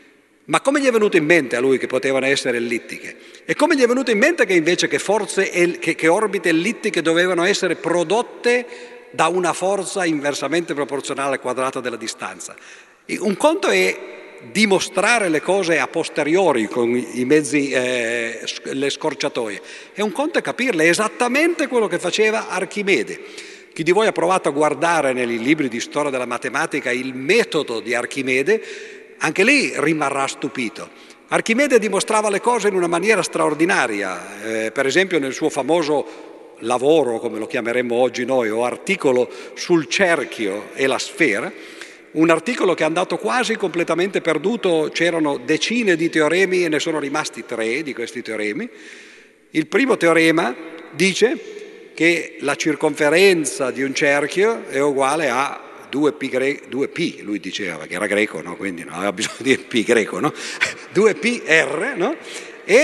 Ma come gli è venuto in mente a lui che potevano essere ellittiche? E come gli è venuto in mente che invece che, forze, che, che orbite ellittiche dovevano essere prodotte da una forza inversamente proporzionale al quadrato della distanza? Un conto è dimostrare le cose a posteriori con i mezzi, eh, le scorciatoie, e un conto è capirle. È esattamente quello che faceva Archimede. Chi di voi ha provato a guardare nei libri di storia della matematica il metodo di Archimede, anche lì rimarrà stupito. Archimede dimostrava le cose in una maniera straordinaria, eh, per esempio nel suo famoso lavoro, come lo chiameremmo oggi noi, o articolo sul cerchio e la sfera, un articolo che è andato quasi completamente perduto. C'erano decine di teoremi e ne sono rimasti tre di questi teoremi. Il primo teorema dice che la circonferenza di un cerchio è uguale a due pi, gre- due pi lui diceva, che era greco, no? Quindi non aveva bisogno di pi greco, no? due pi erre, no? E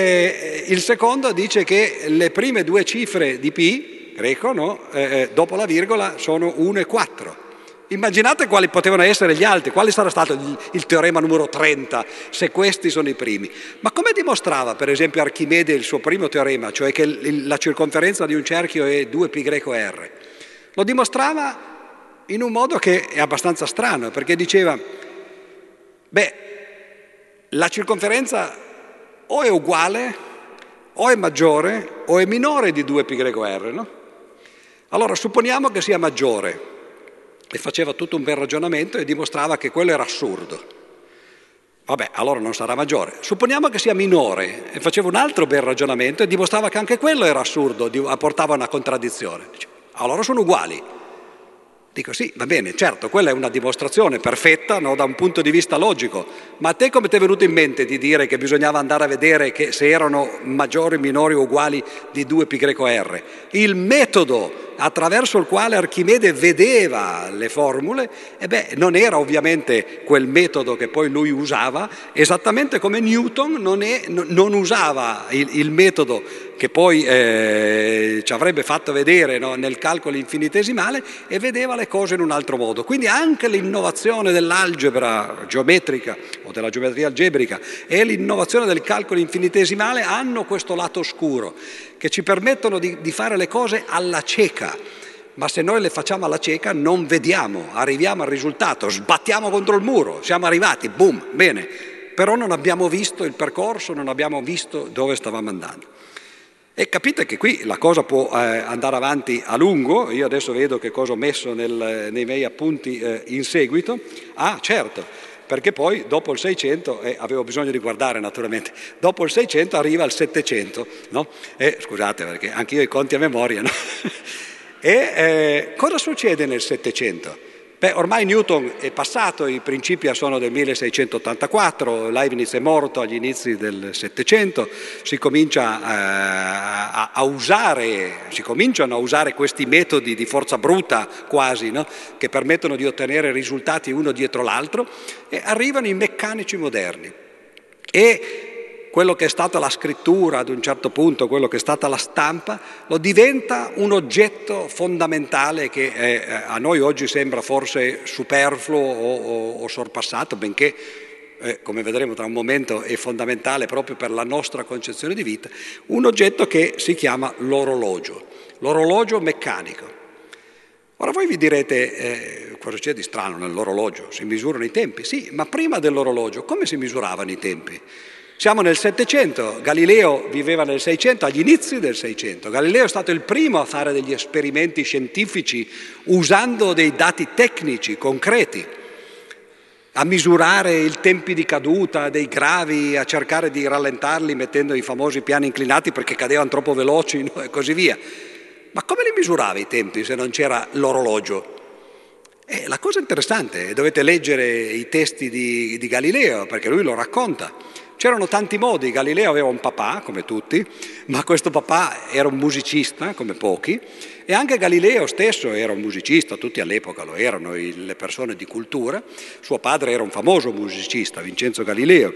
eh, il secondo dice che le prime due cifre di pi greco, no? eh, dopo la virgola sono uno e quattro. Immaginate quali potevano essere gli altri, quale sarà stato il, il teorema numero trenta se questi sono i primi. Ma come dimostrava per esempio Archimede il suo primo teorema, cioè che il, la circonferenza di un cerchio è due pi greco erre? Lo dimostrava in un modo che è abbastanza strano, perché diceva, beh, la circonferenza o è uguale, o è maggiore, o è minore di due pi greco erre, no? Allora supponiamo che sia maggiore. E faceva tutto un bel ragionamento e dimostrava che quello era assurdo. Vabbè, allora non sarà maggiore. Supponiamo che sia minore, e faceva un altro bel ragionamento e dimostrava che anche quello era assurdo, portava una contraddizione. Dice, allora sono uguali. Dico sì, va bene, certo, quella è una dimostrazione perfetta, no, da un punto di vista logico, ma a te come ti è venuto in mente di dire che bisognava andare a vedere che se erano maggiori, minori o uguali di due pi greco erre? Il metodo attraverso il quale Archimede vedeva le formule, e beh, non era ovviamente quel metodo che poi lui usava, esattamente come Newton non, è, non usava il, il metodo che poi eh, ci avrebbe fatto vedere, no, nel calcolo infinitesimale, e vedeva le cose in un altro modo. Quindi anche l'innovazione dell'algebra geometrica o della geometria algebrica e l'innovazione del calcolo infinitesimale hanno questo lato oscuro, che ci permettono di, di fare le cose alla cieca, ma se noi le facciamo alla cieca non vediamo, arriviamo al risultato, sbattiamo contro il muro, siamo arrivati, boom, bene, però non abbiamo visto il percorso, non abbiamo visto dove stavamo andando. E capite che qui la cosa può eh, andare avanti a lungo. Io adesso vedo che cosa ho messo nel, nei miei appunti eh, in seguito. Ah, certo, perché poi dopo il seicento, eh, avevo bisogno di guardare naturalmente, dopo il seicento arriva il settecento, no? E, scusate perché anche io ho i conti a memoria, no? E eh, cosa succede nel settecento? Beh, ormai Newton è passato, i Principia sono del milleseicentottantaquattro, Leibniz è morto agli inizi del Settecento, si comincia eh, a, a usare, si cominciano a usare questi metodi di forza bruta quasi, no? Che permettono di ottenere risultati uno dietro l'altro, e arrivano i meccanici moderni. E quello che è stata la scrittura ad un certo punto, quello che è stata la stampa, lo diventa un oggetto fondamentale che eh, a noi oggi sembra forse superfluo o, o, o sorpassato, benché, eh, come vedremo tra un momento, è fondamentale proprio per la nostra concezione di vita, un oggetto che si chiama l'orologio, l'orologio meccanico. Ora voi vi direte, eh, cosa c'è di strano nell'orologio? Si misurano i tempi? Sì, ma prima dell'orologio come si misuravano i tempi? Siamo nel Settecento, Galileo viveva nel Seicento, agli inizi del Seicento. Galileo è stato il primo a fare degli esperimenti scientifici usando dei dati tecnici, concreti, a misurare i tempi di caduta dei gravi, a cercare di rallentarli mettendo i famosi piani inclinati perché cadevano troppo veloci, no? E così via. Ma come li misurava i tempi se non c'era l'orologio? E la cosa interessante, dovete leggere i testi di, di Galileo perché lui lo racconta. C'erano tanti modi, Galileo aveva un papà, come tutti, ma questo papà era un musicista, come pochi, e anche Galileo stesso era un musicista, tutti all'epoca lo erano, le persone di cultura. Suo padre era un famoso musicista, Vincenzo Galileo.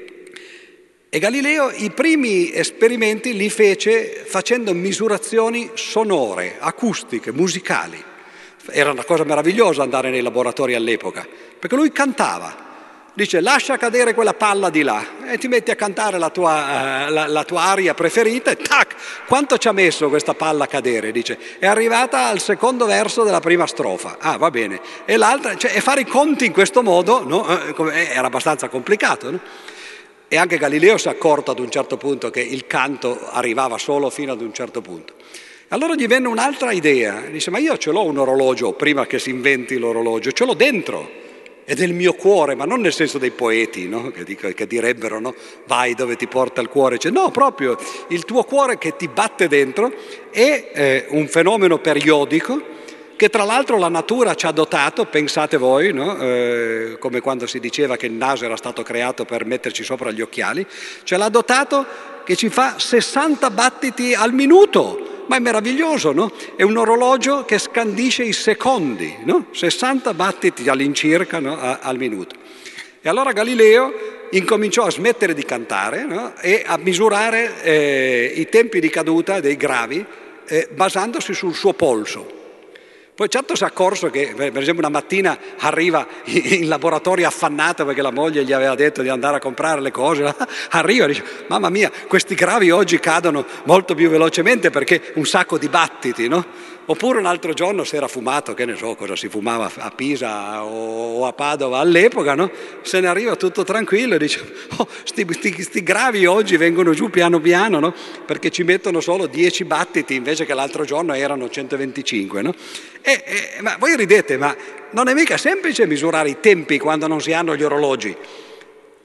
E Galileo i primi esperimenti li fece facendo misurazioni sonore, acustiche, musicali. Era una cosa meravigliosa andare nei laboratori all'epoca, perché lui cantava. Dice lascia cadere quella palla di là e ti metti a cantare la tua, uh, la, la tua aria preferita e tac, quanto ci ha messo questa palla a cadere? Dice è arrivata al secondo verso della prima strofa, ah va bene, e l'altra, cioè, e fare i conti in questo modo, no? Era abbastanza complicato, no? E anche Galileo si è accorto ad un certo punto che il canto arrivava solo fino ad un certo punto. Allora gli venne un'altra idea, dice ma io ce l'ho un orologio prima che si inventi l'orologio, ce l'ho dentro. È del mio cuore, ma non nel senso dei poeti, no? che, dico, che direbbero no? Vai dove ti porta il cuore, cioè, no, proprio il tuo cuore che ti batte dentro è eh, un fenomeno periodico che tra l'altro la natura ci ha dotato, pensate voi, no? eh, come quando si diceva che il naso era stato creato per metterci sopra gli occhiali, ce l'ha dotato che ci fa sessanta battiti al minuto. Ma è meraviglioso, no? È un orologio che scandisce i secondi, no? sessanta battiti all'incirca, no? a, al minuto. E allora Galileo incominciò a smettere di cantare, no? e a misurare eh, i tempi di caduta dei gravi eh, basandosi sul suo polso. Poi certo si è accorso che, per esempio, una mattina arriva in laboratorio affannato perché la moglie gli aveva detto di andare a comprare le cose, arriva e dice, mamma mia, questi gravi oggi cadono molto più velocemente perché un sacco di battiti, no? Oppure un altro giorno si era fumato, che ne so cosa si fumava a Pisa o a Padova all'epoca, no? Se ne arriva tutto tranquillo e dice, oh, sti, sti, sti gravi oggi vengono giù piano piano, no? Perché ci mettono solo dieci battiti invece che l'altro giorno erano centoventicinque, no? E, e, ma voi ridete, ma non è mica semplice misurare i tempi quando non si hanno gli orologi.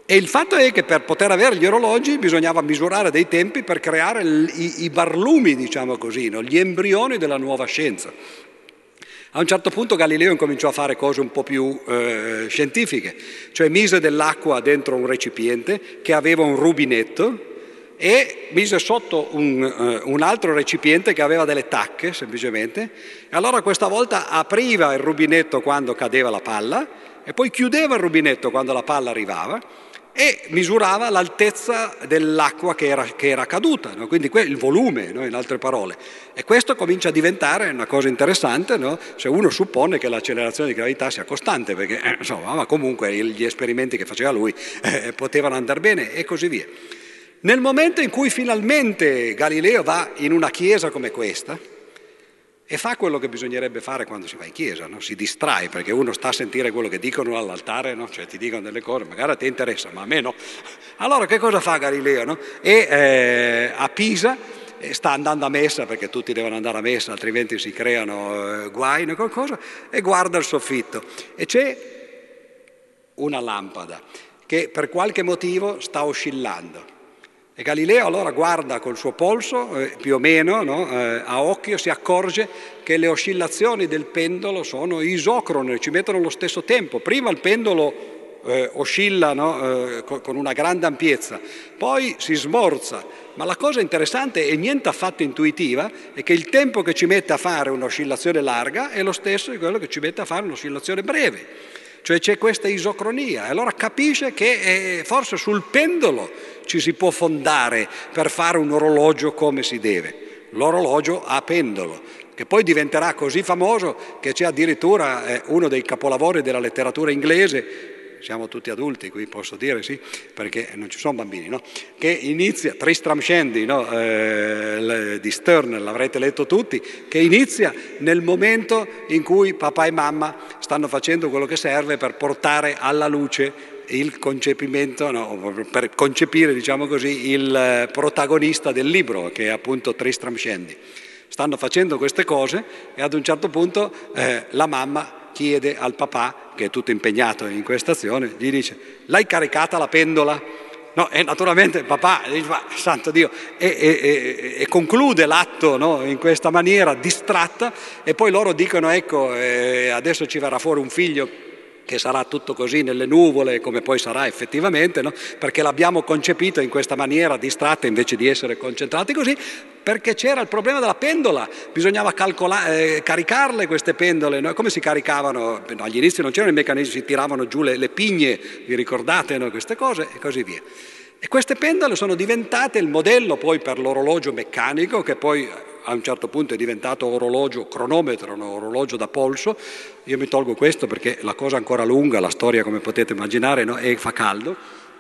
E il fatto è che per poter avere gli orologi bisognava misurare dei tempi per creare il, i, i barlumi, diciamo così, no? Gli embrioni della nuova scienza. A un certo punto Galileo incominciò a fare cose un po' più eh, scientifiche, cioè mise dell'acqua dentro un recipiente che aveva un rubinetto e mise sotto un, uh, un altro recipiente che aveva delle tacche semplicemente, e allora questa volta apriva il rubinetto quando cadeva la palla e poi chiudeva il rubinetto quando la palla arrivava e misurava l'altezza dell'acqua che era, che era caduta, no? Quindi il volume, no? In altre parole. E questo comincia a diventare una cosa interessante, no? Se uno suppone che l'accelerazione di gravità sia costante, perché eh, insomma, ma comunque gli esperimenti che faceva lui eh, potevano andare bene e così via. Nel momento in cui finalmente Galileo va in una chiesa come questa e fa quello che bisognerebbe fare quando si va in chiesa, no? Si distrae, perché uno sta a sentire quello che dicono all'altare, no? Cioè ti dicono delle cose, magari a te interessa, ma a me no. Allora che cosa fa Galileo? No? E eh, a Pisa sta andando a messa, perché tutti devono andare a messa, altrimenti si creano eh, guai, no? Qualcosa, e guarda il soffitto e c'è una lampada che per qualche motivo sta oscillando. E Galileo allora guarda col suo polso, eh, più o meno, no? eh, a occhio si accorge che le oscillazioni del pendolo sono isocrone, ci mettono lo stesso tempo. Prima il pendolo eh, oscilla, no? eh, con una grande ampiezza, poi si smorza. Ma la cosa interessante e niente affatto intuitiva è che il tempo che ci mette a fare un'oscillazione larga è lo stesso di quello che ci mette a fare un'oscillazione breve. Cioè c'è questa isocronia, e allora capisce che eh, forse sul pendolo ci si può fondare per fare un orologio come si deve, l'orologio a pendolo, che poi diventerà così famoso che c'è addirittura eh, uno dei capolavori della letteratura inglese, siamo tutti adulti qui posso dire, sì, perché non ci sono bambini, no? Che inizia, Tristram Shandy, no? eh, di Stern, l'avrete letto tutti, che inizia nel momento in cui papà e mamma stanno facendo quello che serve per portare alla luce il concepimento, no, per concepire, diciamo così, il protagonista del libro, che è appunto Tristram Shandy. Stanno facendo queste cose e ad un certo punto eh, la mamma chiede al papà, che è tutto impegnato in questa azione, gli dice: l'hai caricata la pendola? No, e naturalmente il papà dice: ma santo Dio, e, e, e, e conclude l'atto, no, in questa maniera distratta, e poi loro dicono: ecco, eh, adesso ci verrà fuori un figlio che sarà tutto così nelle nuvole, come poi sarà effettivamente, no? Perché l'abbiamo concepito in questa maniera distratta invece di essere concentrati così, perché c'era il problema della pendola, bisognava calcolare, eh, caricarle queste pendole, no? Come si caricavano? No, agli inizi non c'erano i meccanismi, si tiravano giù le, le pigne, vi ricordate, no? Queste cose e così via. E queste pendole sono diventate il modello poi per l'orologio meccanico, che poi a un certo punto è diventato orologio cronometro, un orologio da polso. Io mi tolgo questo perché la cosa è ancora lunga, la storia come potete immaginare, no? E fa caldo.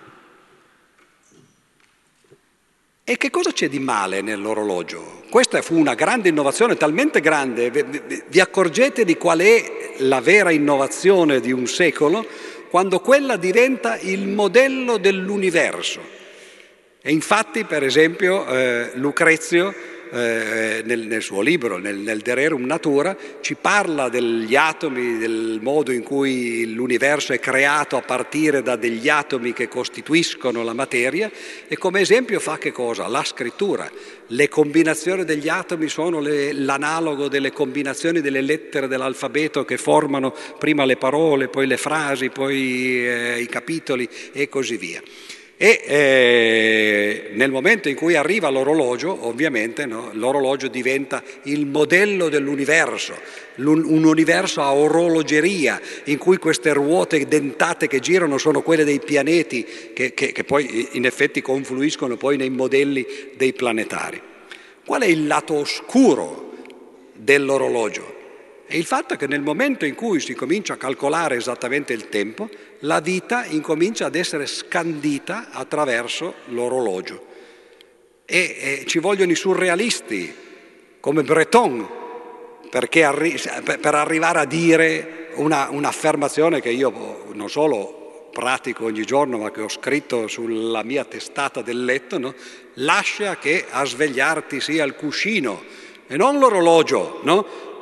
E che cosa c'è di male nell'orologio? Questa fu una grande innovazione, talmente grande, vi accorgete di qual è la vera innovazione di un secolo? Quando quella diventa il modello dell'universo. E infatti, per esempio, eh, Lucrezio, Eh, nel, nel suo libro, nel, nel De Rerum Natura, ci parla degli atomi, del modo in cui l'universo è creato a partire da degli atomi che costituiscono la materia, e come esempio fa che cosa? La scrittura. Le combinazioni degli atomi sono le, l'analogo delle combinazioni delle lettere dell'alfabeto che formano prima le parole, poi le frasi, poi eh, i capitoli e così via. E eh, nel momento in cui arriva l'orologio, ovviamente, no, l'orologio diventa il modello dell'universo, un universo a orologeria, in cui queste ruote dentate che girano sono quelle dei pianeti che, che, che poi in effetti confluiscono poi nei modelli dei planetari. Qual è il lato oscuro dell'orologio? È il fatto che nel momento in cui si comincia a calcolare esattamente il tempo, la vita incomincia ad essere scandita attraverso l'orologio. E, e ci vogliono i surrealisti, come Breton, perché arri- per arrivare a dire una, un'affermazione che io non solo pratico ogni giorno, ma che ho scritto sulla mia testata del letto, no? Lascia che a svegliarti sia il cuscino e non l'orologio, no?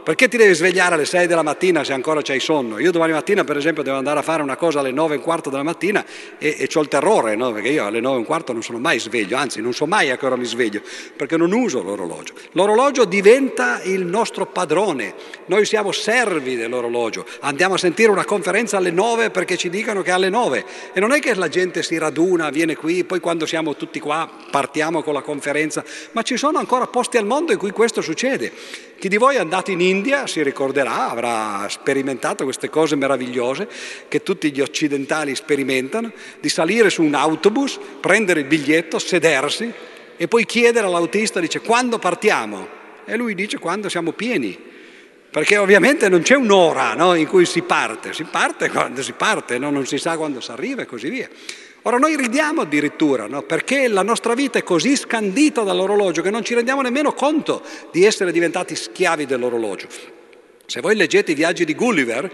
Perché ti devi svegliare alle sei della mattina se ancora c'hai sonno? Io domani mattina, per esempio, devo andare a fare una cosa alle nove e un quarto della mattina e, e ho il terrore, no? Perché io alle nove e un quarto non sono mai sveglio, anzi non so mai a che ora mi sveglio, perché non uso l'orologio. L'orologio diventa il nostro padrone, noi siamo servi dell'orologio, andiamo a sentire una conferenza alle nove perché ci dicono che è alle nove e non è che la gente si raduna, viene qui, poi quando siamo tutti qua partiamo con la conferenza, ma ci sono ancora posti al mondo in cui questo succede. Chi di voi è andato in India si ricorderà, avrà sperimentato queste cose meravigliose che tutti gli occidentali sperimentano, di salire su un autobus, prendere il biglietto, sedersi e poi chiedere all'autista, dice quando partiamo? E lui dice quando siamo pieni, perché ovviamente non c'è un'ora, no, in cui si parte, si parte quando si parte, no? Non si sa quando si arriva e così via. Ora noi ridiamo addirittura, no? Perché la nostra vita è così scandita dall'orologio che non ci rendiamo nemmeno conto di essere diventati schiavi dell'orologio. Se voi leggete i viaggi di Gulliver,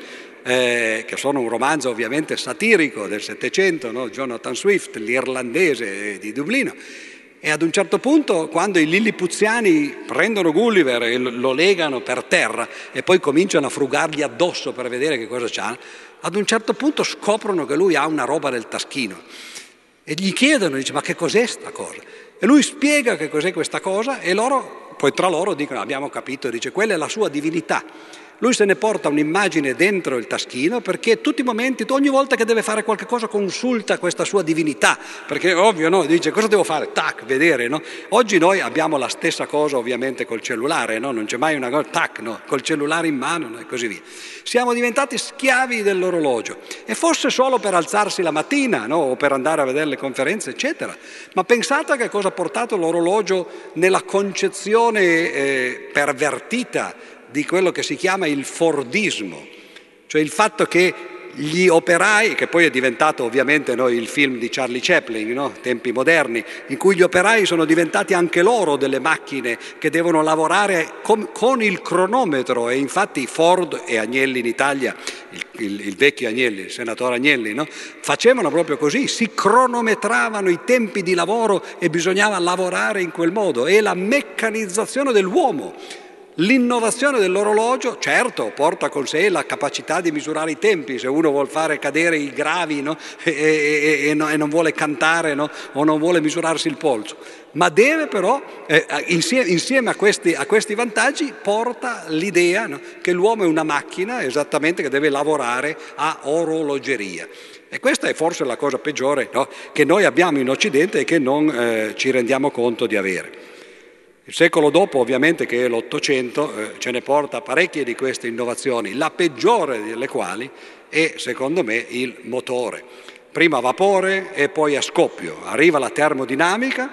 eh, che sono un romanzo ovviamente satirico del Settecento, no? Jonathan Swift, l'irlandese di Dublino, e ad un certo punto quando i lillipuziani prendono Gulliver e lo legano per terra e poi cominciano a frugargli addosso per vedere che cosa c'ha, ad un certo punto scoprono che lui ha una roba nel taschino e gli chiedono, dice ma che cos'è sta cosa? E lui spiega che cos'è questa cosa e loro, poi tra loro dicono abbiamo capito, dice quella è la sua divinità. Lui se ne porta un'immagine dentro il taschino perché tutti i momenti, ogni volta che deve fare qualche cosa consulta questa sua divinità, perché ovvio, no? Dice cosa devo fare? Tac, vedere, no? Oggi noi abbiamo la stessa cosa ovviamente col cellulare, no? Non c'è mai una cosa, tac, no? Col cellulare in mano, no? E così via. Siamo diventati schiavi dell'orologio e forse solo per alzarsi la mattina, no? O per andare a vedere le conferenze, eccetera. Ma pensate a che cosa ha portato l'orologio nella concezione eh, pervertita di quello che si chiama il Fordismo, cioè il fatto che gli operai, che poi è diventato ovviamente no, il film di Charlie Chaplin, no? Tempi moderni, in cui gli operai sono diventati anche loro delle macchine che devono lavorare con, con il cronometro e infatti Ford e Agnelli in Italia, il, il, il vecchio Agnelli, il senatore Agnelli, no? Facevano proprio così, si cronometravano i tempi di lavoro e bisognava lavorare in quel modo, è la meccanizzazione dell'uomo. L'innovazione dell'orologio, certo, porta con sé la capacità di misurare i tempi, se uno vuol fare cadere i gravi, no? e, e, e, e non vuole cantare, no? O non vuole misurarsi il polso, ma deve però, eh, insieme, insieme a, questi, a questi vantaggi, porta l'idea no? Che l'uomo è una macchina, esattamente, che deve lavorare a orologeria. E questa è forse la cosa peggiore no? Che noi abbiamo in Occidente e che non eh, ci rendiamo conto di avere. Il secolo dopo, ovviamente, che è l'Ottocento, eh, ce ne porta parecchie di queste innovazioni, la peggiore delle quali è, secondo me, il motore. Prima a vapore e poi a scoppio. Arriva la termodinamica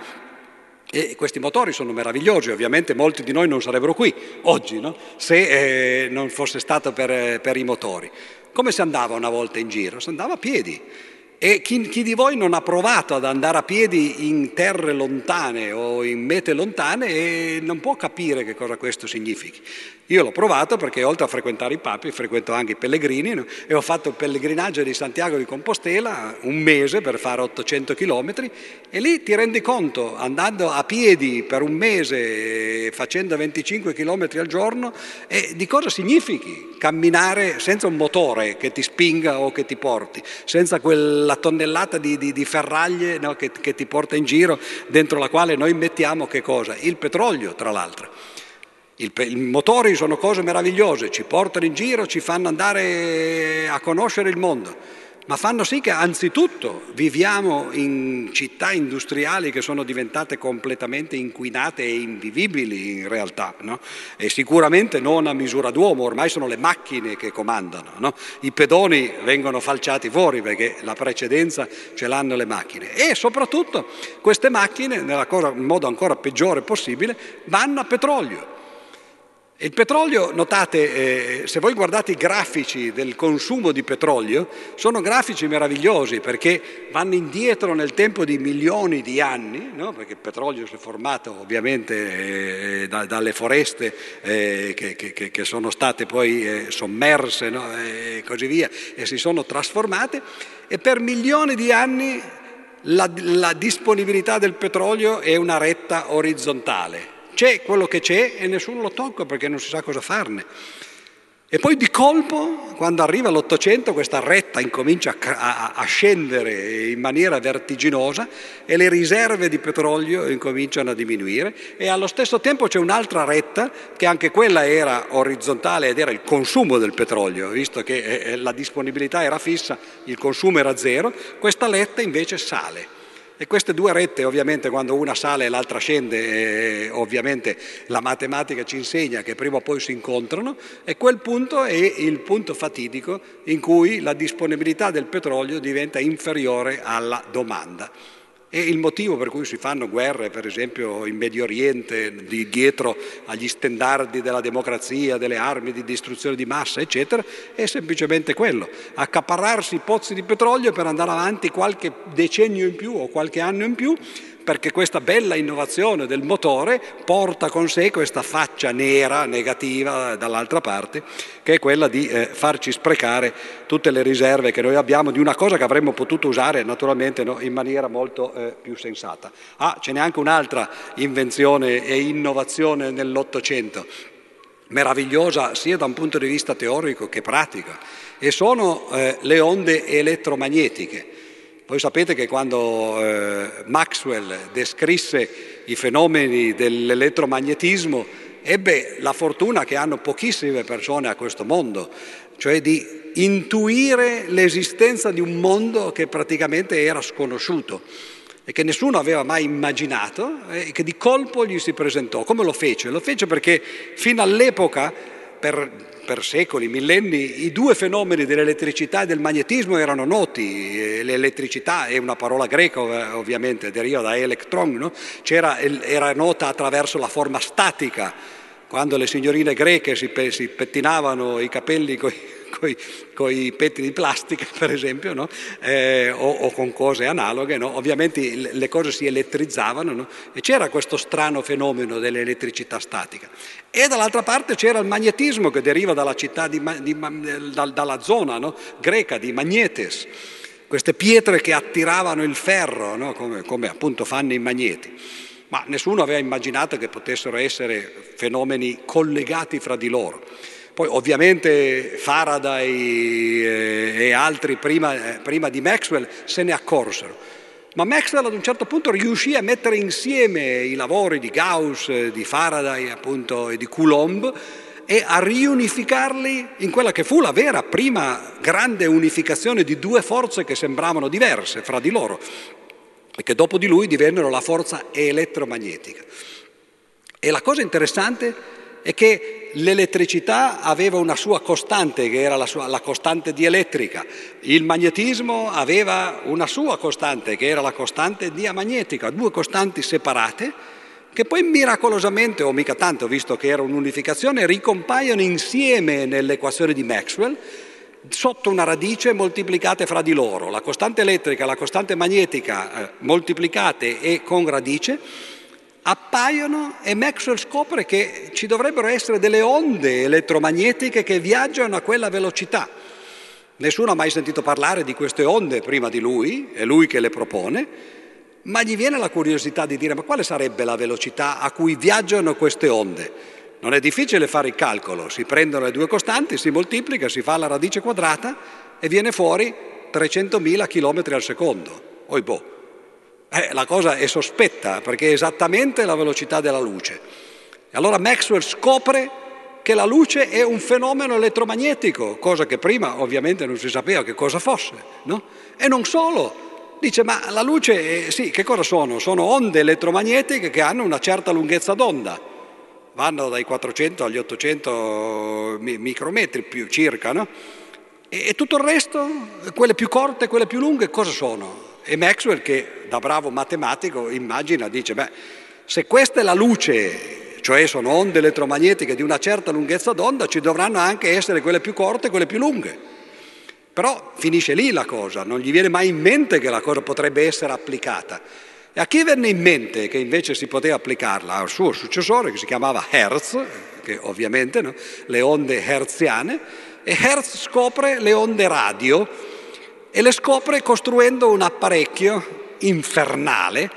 e questi motori sono meravigliosi, ovviamente molti di noi non sarebbero qui oggi, no? Se eh, non fosse stato per, per i motori. Come si andava una volta in giro? Si andava a piedi. E chi, chi di voi non ha provato ad andare a piedi in terre lontane o in mete lontane e non può capire che cosa questo significhi. Io l'ho provato perché oltre a frequentare i papi frequento anche i pellegrini no? E ho fatto il pellegrinaggio di Santiago di Compostela un mese per fare ottocento chilometri e lì ti rendi conto andando a piedi per un mese facendo venticinque chilometri al giorno e di cosa significhi camminare senza un motore che ti spinga o che ti porti, senza quella tonnellata di, di, di ferraglie no, che, che ti porta in giro, dentro la quale noi mettiamo che cosa? Il petrolio, tra l'altro. I motori sono cose meravigliose, ci portano in giro, ci fanno andare a conoscere il mondo, ma fanno sì che anzitutto viviamo in città industriali che sono diventate completamente inquinate e invivibili in realtà, no? E sicuramente non a misura d'uomo, ormai sono le macchine che comandano, no? I pedoni vengono falciati fuori perché la precedenza ce l'hanno le macchine e soprattutto queste macchine, nella cosa, in modo ancora peggiore possibile, vanno a petrolio. Il petrolio, notate, eh, se voi guardate i grafici del consumo di petrolio, sono grafici meravigliosi perché vanno indietro nel tempo di milioni di anni, no? Perché il petrolio si è formato ovviamente eh, da, dalle foreste eh, che, che, che sono state poi eh, sommerse no? E così via e si sono trasformate e per milioni di anni la, la disponibilità del petrolio è una retta orizzontale. c'è quello che c'è e nessuno lo tocca perché non si sa cosa farne. E poi di colpo, quando arriva l'Ottocento, questa retta incomincia a, a, a scendere in maniera vertiginosa e le riserve di petrolio incominciano a diminuire, e allo stesso tempo c'è un'altra retta che anche quella era orizzontale ed era il consumo del petrolio, visto che eh, la disponibilità era fissa, il consumo era zero, questa retta invece sale. E queste due rette, ovviamente, quando una sale e l'altra scende, eh, ovviamente la matematica ci insegna che prima o poi si incontrano, e quel punto è il punto fatidico in cui la disponibilità del petrolio diventa inferiore alla domanda. È il motivo per cui si fanno guerre, per esempio in Medio Oriente, di dietro agli stendardi della democrazia, delle armi di distruzione di massa, eccetera, è semplicemente quello, accaparrarsi i pozzi di petrolio per andare avanti qualche decennio in più o qualche anno in più, perché questa bella innovazione del motore porta con sé questa faccia nera, negativa dall'altra parte, che è quella di eh, farci sprecare tutte le riserve che noi abbiamo di una cosa che avremmo potuto usare naturalmente, no, in maniera molto eh, più sensata. Ah, ce n'è anche un'altra invenzione e innovazione nell'Ottocento, meravigliosa sia da un punto di vista teorico che pratico, e sono eh, le onde elettromagnetiche. Voi sapete che quando eh, Maxwell descrisse i fenomeni dell'elettromagnetismo ebbe la fortuna che hanno pochissime persone a questo mondo, cioè di intuire l'esistenza di un mondo che praticamente era sconosciuto e che nessuno aveva mai immaginato, e che di colpo gli si presentò. Come lo fece? Lo fece perché fino all'epoca, per per secoli, millenni, i due fenomeni dell'elettricità e del magnetismo erano noti. L'elettricità è una parola greca, ovviamente, deriva da electron, no? C'era, era nota attraverso la forma statica, quando le signorine greche si, pe, si pettinavano i capelli con i petti di plastica, per esempio, no? eh, o, o con cose analoghe, no? Ovviamente le cose si elettrizzavano, no? E c'era questo strano fenomeno dell'elettricità statica. E dall'altra parte c'era il magnetismo, che deriva dalla città di, di, da, dalla zona, no? greca di Magnetes, queste pietre che attiravano il ferro, no? come, come appunto fanno i magneti. Ma nessuno aveva immaginato che potessero essere fenomeni collegati fra di loro. Poi ovviamente Faraday e altri prima, prima di Maxwell se ne accorsero. Ma Maxwell ad un certo punto riuscì a mettere insieme i lavori di Gauss, di Faraday appunto, e di Coulomb, e a riunificarli in quella che fu la vera prima grande unificazione di due forze che sembravano diverse fra di loro e che dopo di lui divennero la forza elettromagnetica. E la cosa interessante è che l'elettricità aveva una sua costante, che era la, sua, la costante dielettrica. Il magnetismo aveva una sua costante, che era la costante diamagnetica, due costanti separate, che poi miracolosamente, o mica tanto, visto che era un'unificazione, ricompaiono insieme nell'equazione di Maxwell, sotto una radice moltiplicate fra di loro. La costante elettrica e la costante magnetica eh, moltiplicate e con radice appaiono, e Maxwell scopre che ci dovrebbero essere delle onde elettromagnetiche che viaggiano a quella velocità. Nessuno ha mai sentito parlare di queste onde prima di lui, è lui che le propone, ma gli viene la curiosità di dire: ma quale sarebbe la velocità a cui viaggiano queste onde? Non è difficile fare il calcolo, si prendono le due costanti, si moltiplica, si fa la radice quadrata e viene fuori trecentomila chilometri al secondo. Oi boh. Eh, la cosa è sospetta, perché è esattamente la velocità della luce. E allora Maxwell scopre che la luce è un fenomeno elettromagnetico, cosa che prima ovviamente non si sapeva che cosa fosse, no? E non solo, dice: ma la luce, è, sì, che cosa sono? Sono onde elettromagnetiche che hanno una certa lunghezza d'onda, vanno dai quattrocento agli ottocento micrometri più circa, no? E, e tutto il resto, quelle più corte, quelle più lunghe, cosa sono? E Maxwell, che da bravo matematico immagina, dice: beh, se questa è la luce, cioè sono onde elettromagnetiche di una certa lunghezza d'onda, ci dovranno anche essere quelle più corte e quelle più lunghe. Però finisce lì la cosa, non gli viene mai in mente che la cosa potrebbe essere applicata. E a chi venne in mente che invece si poteva applicarla? Al suo successore, che si chiamava Hertz, che ovviamente, no? Le onde hertziane, e Hertz scopre le onde radio, e le scopre costruendo un apparecchio infernale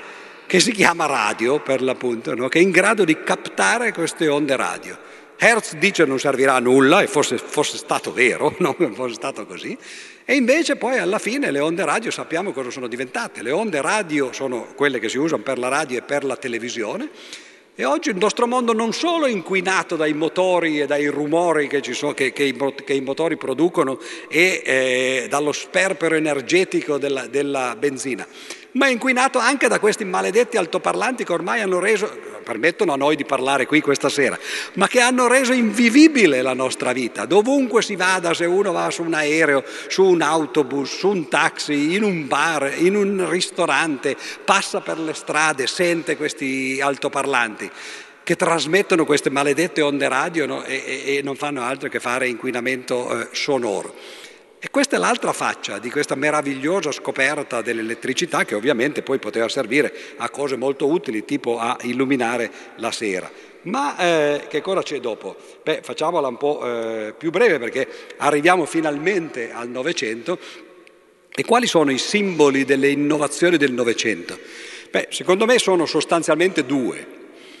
che si chiama radio per l'appunto, no? Che è in grado di captare queste onde radio. Hertz dice non servirà a nulla, e forse fosse stato vero, no? Fosse stato così, e invece poi alla fine le onde radio sappiamo cosa sono diventate. Le onde radio sono quelle che si usano per la radio e per la televisione, e oggi il nostro mondo non solo è inquinato dai motori e dai rumori che, ci sono, che, che, i, che i motori producono e eh, dallo sperpero energetico della, della benzina, ma è inquinato anche da questi maledetti altoparlanti che ormai hanno reso, permettono a noi di parlare qui questa sera, ma che hanno reso invivibile la nostra vita. Dovunque si vada, se uno va su un aereo, su un autobus, su un taxi, in un bar, in un ristorante, passa per le strade, sente questi altoparlanti che trasmettono queste maledette onde radio, no? e, e, e non fanno altro che fare inquinamento eh, sonoro. E questa è l'altra faccia di questa meravigliosa scoperta dell'elettricità, che ovviamente poi poteva servire a cose molto utili, tipo a illuminare la sera. Ma eh, che cosa c'è dopo? Beh, facciamola un po' eh, più breve, perché arriviamo finalmente al Novecento. E quali sono i simboli delle innovazioni del Novecento? Beh, secondo me sono sostanzialmente due.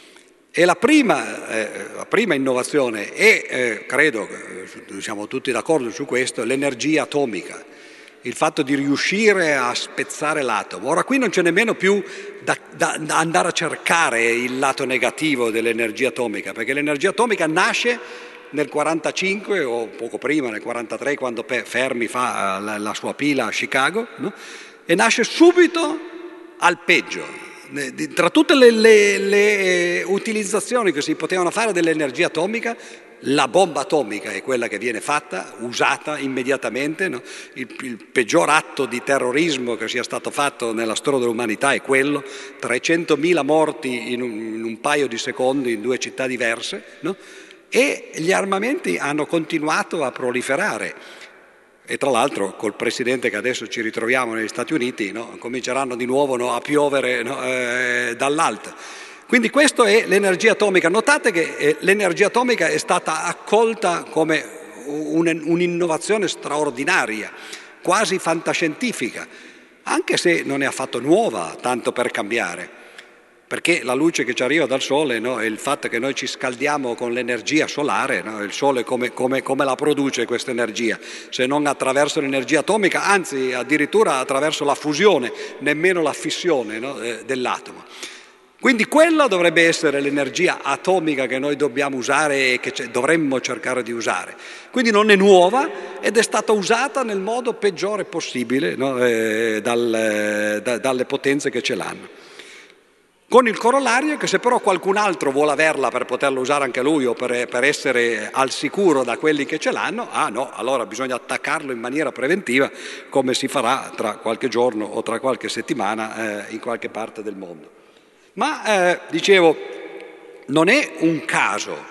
E la prima, eh, la prima innovazione è, eh, credo, eh, siamo tutti d'accordo su questo, l'energia atomica, il fatto di riuscire a spezzare l'atomo. Ora qui non c'è nemmeno più da, da, da andare a cercare il lato negativo dell'energia atomica, perché l'energia atomica nasce nel quarantacinque o poco prima, nel quarantatré, quando Fermi fa la, la sua pila a Chicago, no? E nasce subito al peggio. Tra tutte le, le, le utilizzazioni che si potevano fare dell'energia atomica, la bomba atomica è quella che viene fatta, usata immediatamente, no? il, il peggior atto di terrorismo che sia stato fatto nella storia dell'umanità è quello, trecentomila morti in un, in un paio di secondi in due città diverse, no? E gli armamenti hanno continuato a proliferare. E tra l'altro col presidente che adesso ci ritroviamo negli Stati Uniti, no, cominceranno di nuovo, no, a piovere, no, eh, dall'alto. Quindi questa è l'energia atomica. Notate che eh, l'energia atomica è stata accolta come un, un'innovazione straordinaria, quasi fantascientifica, anche se non è affatto nuova, tanto per cambiare. Perché la luce che ci arriva dal Sole, no, e il fatto che noi ci scaldiamo con l'energia solare, no, il Sole come, come, come la produce questa energia? Se non attraverso l'energia atomica, anzi addirittura attraverso la fusione, nemmeno la fissione, no, eh, dell'atomo. Quindi quella dovrebbe essere l'energia atomica che noi dobbiamo usare e che dovremmo cercare di usare. Quindi non è nuova ed è stata usata nel modo peggiore possibile, no, eh, dal, eh, da, dalle potenze che ce l'hanno. Con il corollario che se però qualcun altro vuole averla per poterla usare anche lui o per, per essere al sicuro da quelli che ce l'hanno, ah no, allora bisogna attaccarlo in maniera preventiva, come si farà tra qualche giorno o tra qualche settimana eh, in qualche parte del mondo. Ma, eh, dicevo, non è un caso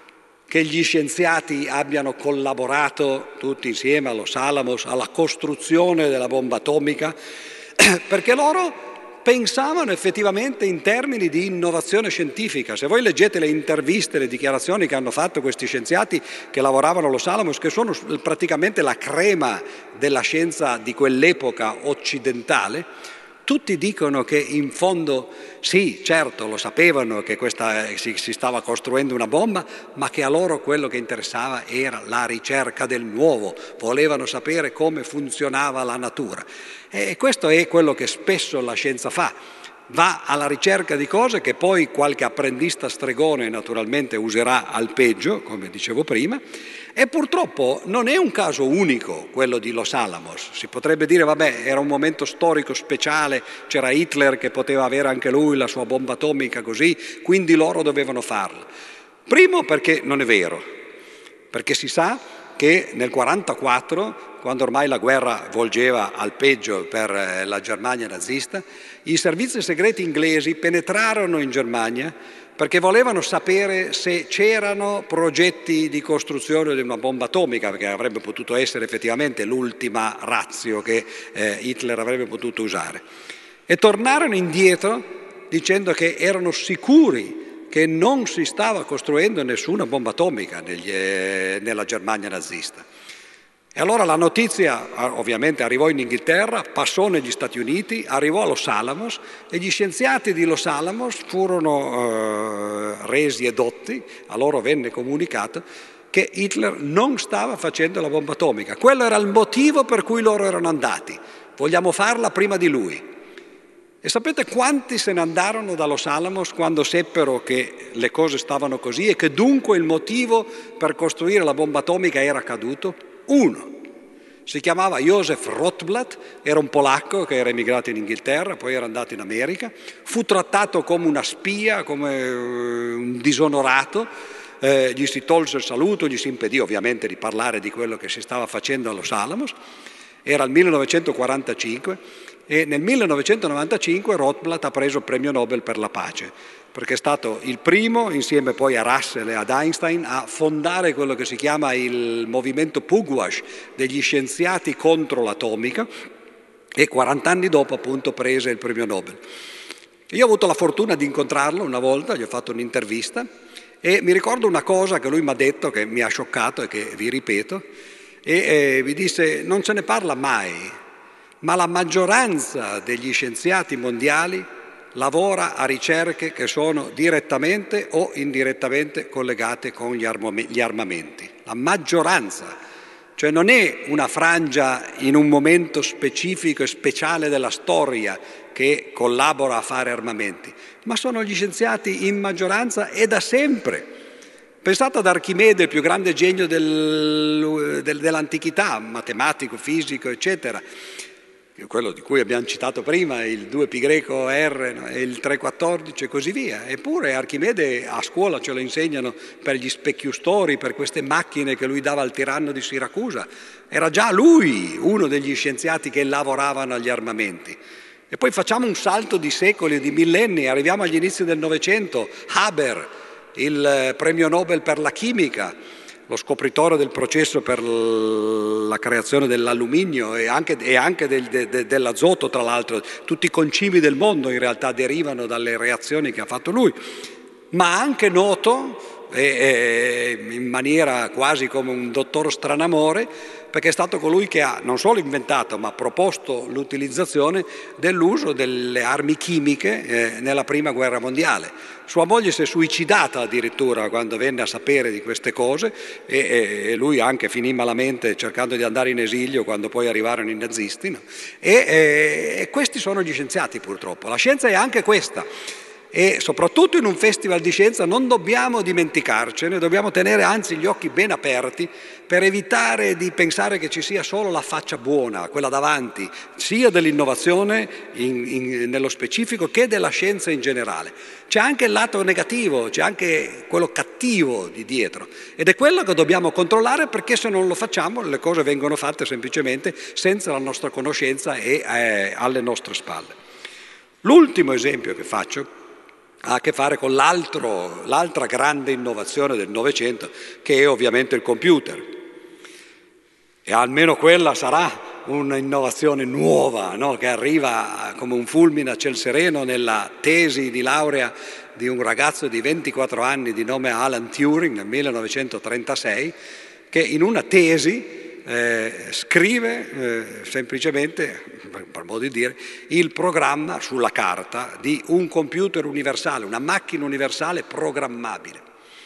che gli scienziati abbiano collaborato tutti insieme allo Alamos alla costruzione della bomba atomica, perché loro pensavano effettivamente in termini di innovazione scientifica. Se voi leggete le interviste, le dichiarazioni che hanno fatto questi scienziati che lavoravano allo Alamos, che sono praticamente la crema della scienza di quell'epoca occidentale, tutti dicono che in fondo sì, certo, lo sapevano che questa, si, si stava costruendo una bomba, ma che a loro quello che interessava era la ricerca del nuovo, volevano sapere come funzionava la natura. E questo è quello che spesso la scienza fa, va alla ricerca di cose che poi qualche apprendista stregone naturalmente userà al peggio, come dicevo prima, e purtroppo non è un caso unico quello di Los Alamos. Si potrebbe dire, vabbè, era un momento storico speciale, c'era Hitler che poteva avere anche lui la sua bomba atomica così, quindi loro dovevano farla. Primo perché non è vero, perché si sa che nel quarantaquattro, quando ormai la guerra volgeva al peggio per la Germania nazista, i servizi segreti inglesi penetrarono in Germania perché volevano sapere se c'erano progetti di costruzione di una bomba atomica, perché avrebbe potuto essere effettivamente l'ultima ratio che eh, Hitler avrebbe potuto usare. E tornarono indietro dicendo che erano sicuri che non si stava costruendo nessuna bomba atomica negli, eh, nella Germania nazista. E allora la notizia ovviamente arrivò in Inghilterra, passò negli Stati Uniti, arrivò a Los Alamos e gli scienziati di Los Alamos furono eh, resi edotti, a loro venne comunicato che Hitler non stava facendo la bomba atomica. Quello era il motivo per cui loro erano andati. Vogliamo farla prima di lui. E sapete quanti se ne andarono da Los Alamos quando seppero che le cose stavano così e che dunque il motivo per costruire la bomba atomica era caduto? Uno. Si chiamava Josef Rotblat, era un polacco che era emigrato in Inghilterra, poi era andato in America, fu trattato come una spia, come un disonorato, eh, gli si tolse il saluto, gli si impedì ovviamente di parlare di quello che si stava facendo a Los Alamos. Era il millenovecentoquarantacinque e nel millenovecentonovantacinque Rotblat ha preso il premio Nobel per la pace, perché è stato il primo, insieme poi a Russell e ad Einstein, a fondare quello che si chiama il movimento Pugwash degli scienziati contro l'atomica, e quaranta anni dopo appunto prese il premio Nobel. Io ho avuto la fortuna di incontrarlo una volta, gli ho fatto un'intervista e mi ricordo una cosa che lui mi ha detto che mi ha scioccato e che vi ripeto, e eh, mi disse: non se ne parla mai, ma la maggioranza degli scienziati mondiali lavora a ricerche che sono direttamente o indirettamente collegate con gli, armam- gli armamenti. La maggioranza, cioè non è una frangia in un momento specifico e speciale della storia che collabora a fare armamenti, ma sono gli scienziati in maggioranza e da sempre. Pensate ad Archimede, il più grande genio del, del, dell'antichità, matematico, fisico, eccetera, quello di cui abbiamo citato prima, il due pi greco R, no? E il tre quattordici e così via. Eppure Archimede a scuola ce lo insegnano per gli specchiustori, per queste macchine che lui dava al tiranno di Siracusa. Era già lui uno degli scienziati che lavoravano agli armamenti. E poi facciamo un salto di secoli, di millenni, arriviamo agli inizi del Novecento, Haber, il premio Nobel per la chimica, lo scopritore del processo per la creazione dell'alluminio e anche, e anche del, de, dell'azoto, tra l'altro. Tutti i concimi del mondo in realtà derivano dalle reazioni che ha fatto lui, ma anche noto e, e in maniera quasi come un dottor Stranamore, perché è stato colui che ha non solo inventato ma proposto l'utilizzazione dell'uso delle armi chimiche eh, nella prima guerra mondiale. Sua moglie si è suicidata addirittura quando venne a sapere di queste cose e, e lui anche finì malamente cercando di andare in esilio quando poi arrivarono i nazisti, no? e, e, e questi sono gli scienziati purtroppo. La scienza è anche questa. E soprattutto in un festival di scienza non dobbiamo dimenticarcene, dobbiamo tenere anzi gli occhi ben aperti per evitare di pensare che ci sia solo la faccia buona, quella davanti, sia dell'innovazione in, in, nello specifico che della scienza in generale. C'è anche il lato negativo, c'è anche quello cattivo di dietro ed è quello che dobbiamo controllare, perché se non lo facciamo le cose vengono fatte semplicemente senza la nostra conoscenza e eh, alle nostre spalle. L'ultimo esempio che faccio ha a che fare con l'altro, l'altra grande innovazione del Novecento, che è ovviamente il computer. E almeno quella sarà un'innovazione nuova, no? Che arriva come un fulmine a ciel sereno nella tesi di laurea di un ragazzo di ventiquattro anni di nome Alan Turing nel millenovecentotrentasei, che in una tesi Eh, scrive eh, semplicemente, per modo di dire, il programma sulla carta di un computer universale, una macchina universale programmabile.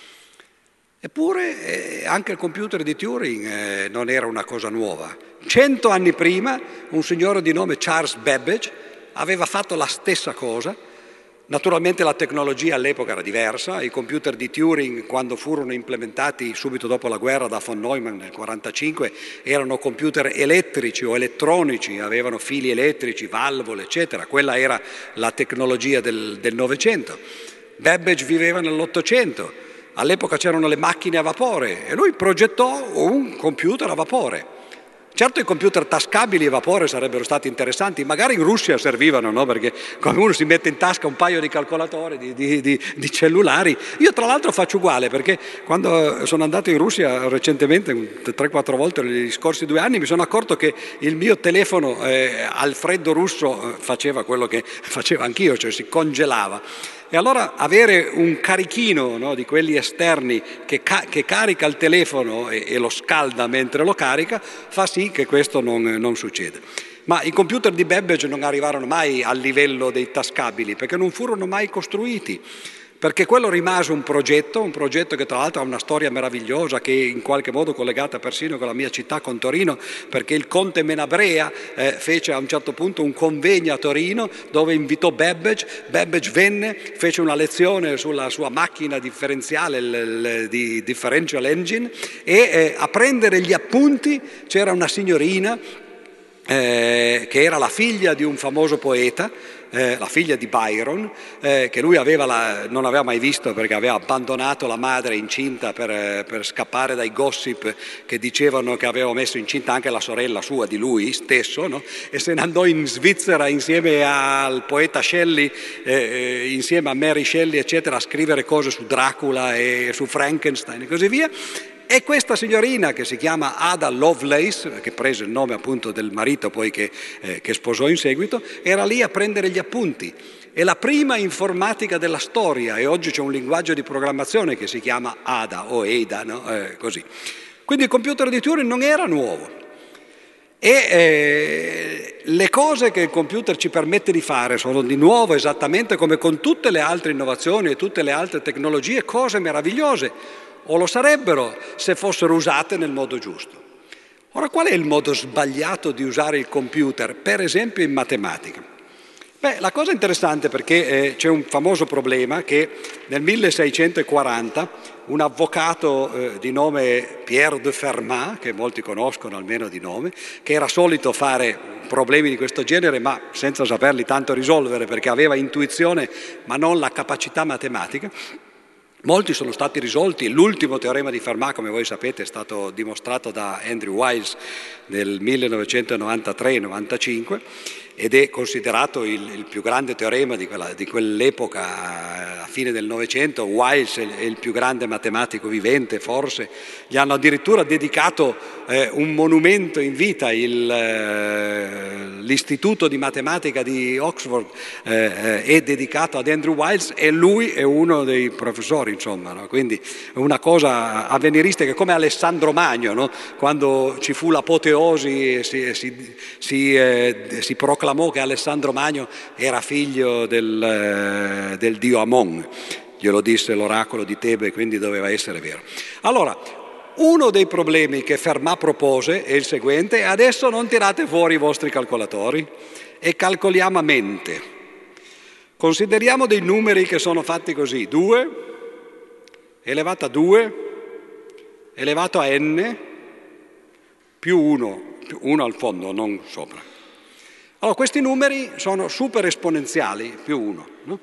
Eppure eh, anche il computer di Turing eh, non era una cosa nuova. Cento anni prima un signore di nome Charles Babbage aveva fatto la stessa cosa. Naturalmente la tecnologia all'epoca era diversa, i computer di Turing quando furono implementati subito dopo la guerra da von Neumann nel millenovecentoquarantacinque erano computer elettrici o elettronici, avevano fili elettrici, valvole eccetera, quella era la tecnologia del, del Novecento. Babbage viveva nell'Ottocento, all'epoca c'erano le macchine a vapore e lui progettò un computer a vapore. Certo i computer tascabili a vapore sarebbero stati interessanti, magari in Russia servivano, no? Perché quando uno si mette in tasca un paio di calcolatori, di, di, di, di cellulari. Io tra l'altro faccio uguale, perché quando sono andato in Russia recentemente, tre quattro volte negli scorsi due anni, mi sono accorto che il mio telefono eh, al freddo russo faceva quello che faceva anch'io, cioè si congelava. E allora avere un carichino, no, di quelli esterni che, ca- che carica il telefono e, e lo scalda mentre lo carica fa sì che questo non, non succeda. Ma i computer di Babbage non arrivarono mai al livello dei tascabili perché non furono mai costruiti. Perché quello rimase un progetto, un progetto che tra l'altro ha una storia meravigliosa che è in qualche modo collegata persino con la mia città, con Torino, perché il conte Menabrea eh, fece a un certo punto un convegno a Torino dove invitò Babbage, Babbage venne, fece una lezione sulla sua macchina differenziale, il, il, di differential engine, e eh, a prendere gli appunti c'era una signorina eh, che era la figlia di un famoso poeta, Eh, la figlia di Byron, eh, che lui aveva la, non aveva mai visto perché aveva abbandonato la madre incinta per, eh, per scappare dai gossip che dicevano che aveva messo incinta anche la sorella sua di lui stesso, no? E se ne andò in Svizzera insieme al poeta Shelley, eh, insieme a Mary Shelley eccetera, a scrivere cose su Dracula e su Frankenstein e così via. E questa signorina che si chiama Ada Lovelace, che prese il nome appunto del marito poi che, eh, che sposò in seguito, era lì a prendere gli appunti. È la prima informatica della storia e oggi c'è un linguaggio di programmazione che si chiama Ada o Ada, no? eh, così. Quindi il computer di Turing non era nuovo. E eh, le cose che il computer ci permette di fare sono di nuovo, esattamente come con tutte le altre innovazioni e tutte le altre tecnologie, cose meravigliose. O lo sarebbero se fossero usate nel modo giusto. Ora, qual è il modo sbagliato di usare il computer, per esempio in matematica? Beh, la cosa interessante perché eh, c'è un famoso problema che nel milleseicentoquaranta un avvocato eh, di nome Pierre de Fermat, che molti conoscono almeno di nome, che era solito fare problemi di questo genere ma senza saperli tanto risolvere perché aveva intuizione ma non la capacità matematica, molti sono stati risolti. L'ultimo teorema di Fermat, come voi sapete, è stato dimostrato da Andrew Wiles nel millenovecentonovantatré novantacinque ed è considerato il, il più grande teorema di, quella, di quell'epoca, a fine del Novecento. Wiles è il più grande matematico vivente, forse. Gli hanno addirittura dedicato eh, un monumento in vita, il, eh, l'istituto di matematica di Oxford eh, è dedicato ad Andrew Wiles e lui è uno dei professori, insomma, no? Quindi è una cosa avveniristica, come Alessandro Magno, no? Quando ci fu l'apoteosi si, si, si, eh, si proclamò che Alessandro Magno era figlio del, eh, del dio Amon, glielo disse l'oracolo di Tebe, quindi doveva essere vero. Allora, uno dei problemi che Fermat propose è il seguente: adesso non tirate fuori i vostri calcolatori e calcoliamo a mente. Consideriamo dei numeri che sono fatti così: due elevato a due elevato a n più uno, più uno al fondo, non sopra. Allora, questi numeri sono super esponenziali, più uno, no?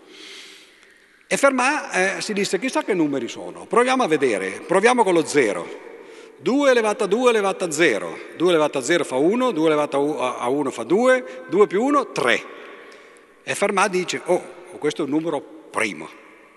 E Fermat eh, si disse: chissà che numeri sono, proviamo a vedere, proviamo con lo zero. due elevato a due elevato a zero, due elevato a zero fa uno, due elevato a uno fa due, due più uno, tre. E Fermat dice: oh, questo è un numero primo.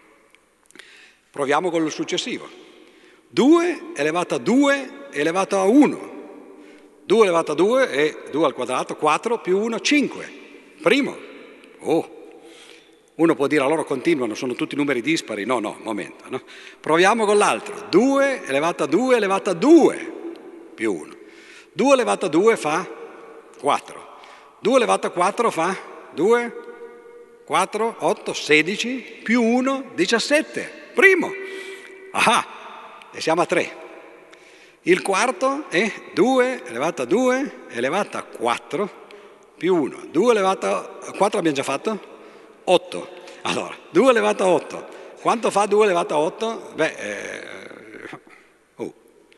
Proviamo con il successivo. due elevato a due elevato a uno. due elevato a due è due al quadrato, quattro più uno, cinque. Primo. Oh. Uno può dire: allora continuano, sono tutti numeri dispari. No, no, momento. No? Proviamo con l'altro. due elevato a due elevato a due più uno. due elevato a due fa quattro. due elevato a quattro fa due, quattro, otto, sedici più uno, diciassette. Primo. Ah, e siamo a tre. Il quarto è due elevato a due elevato a quattro più uno. due elevato a quattro abbiamo già fatto? otto. Allora, due elevato a otto. Quanto fa due elevato a otto? Beh, eh... oh.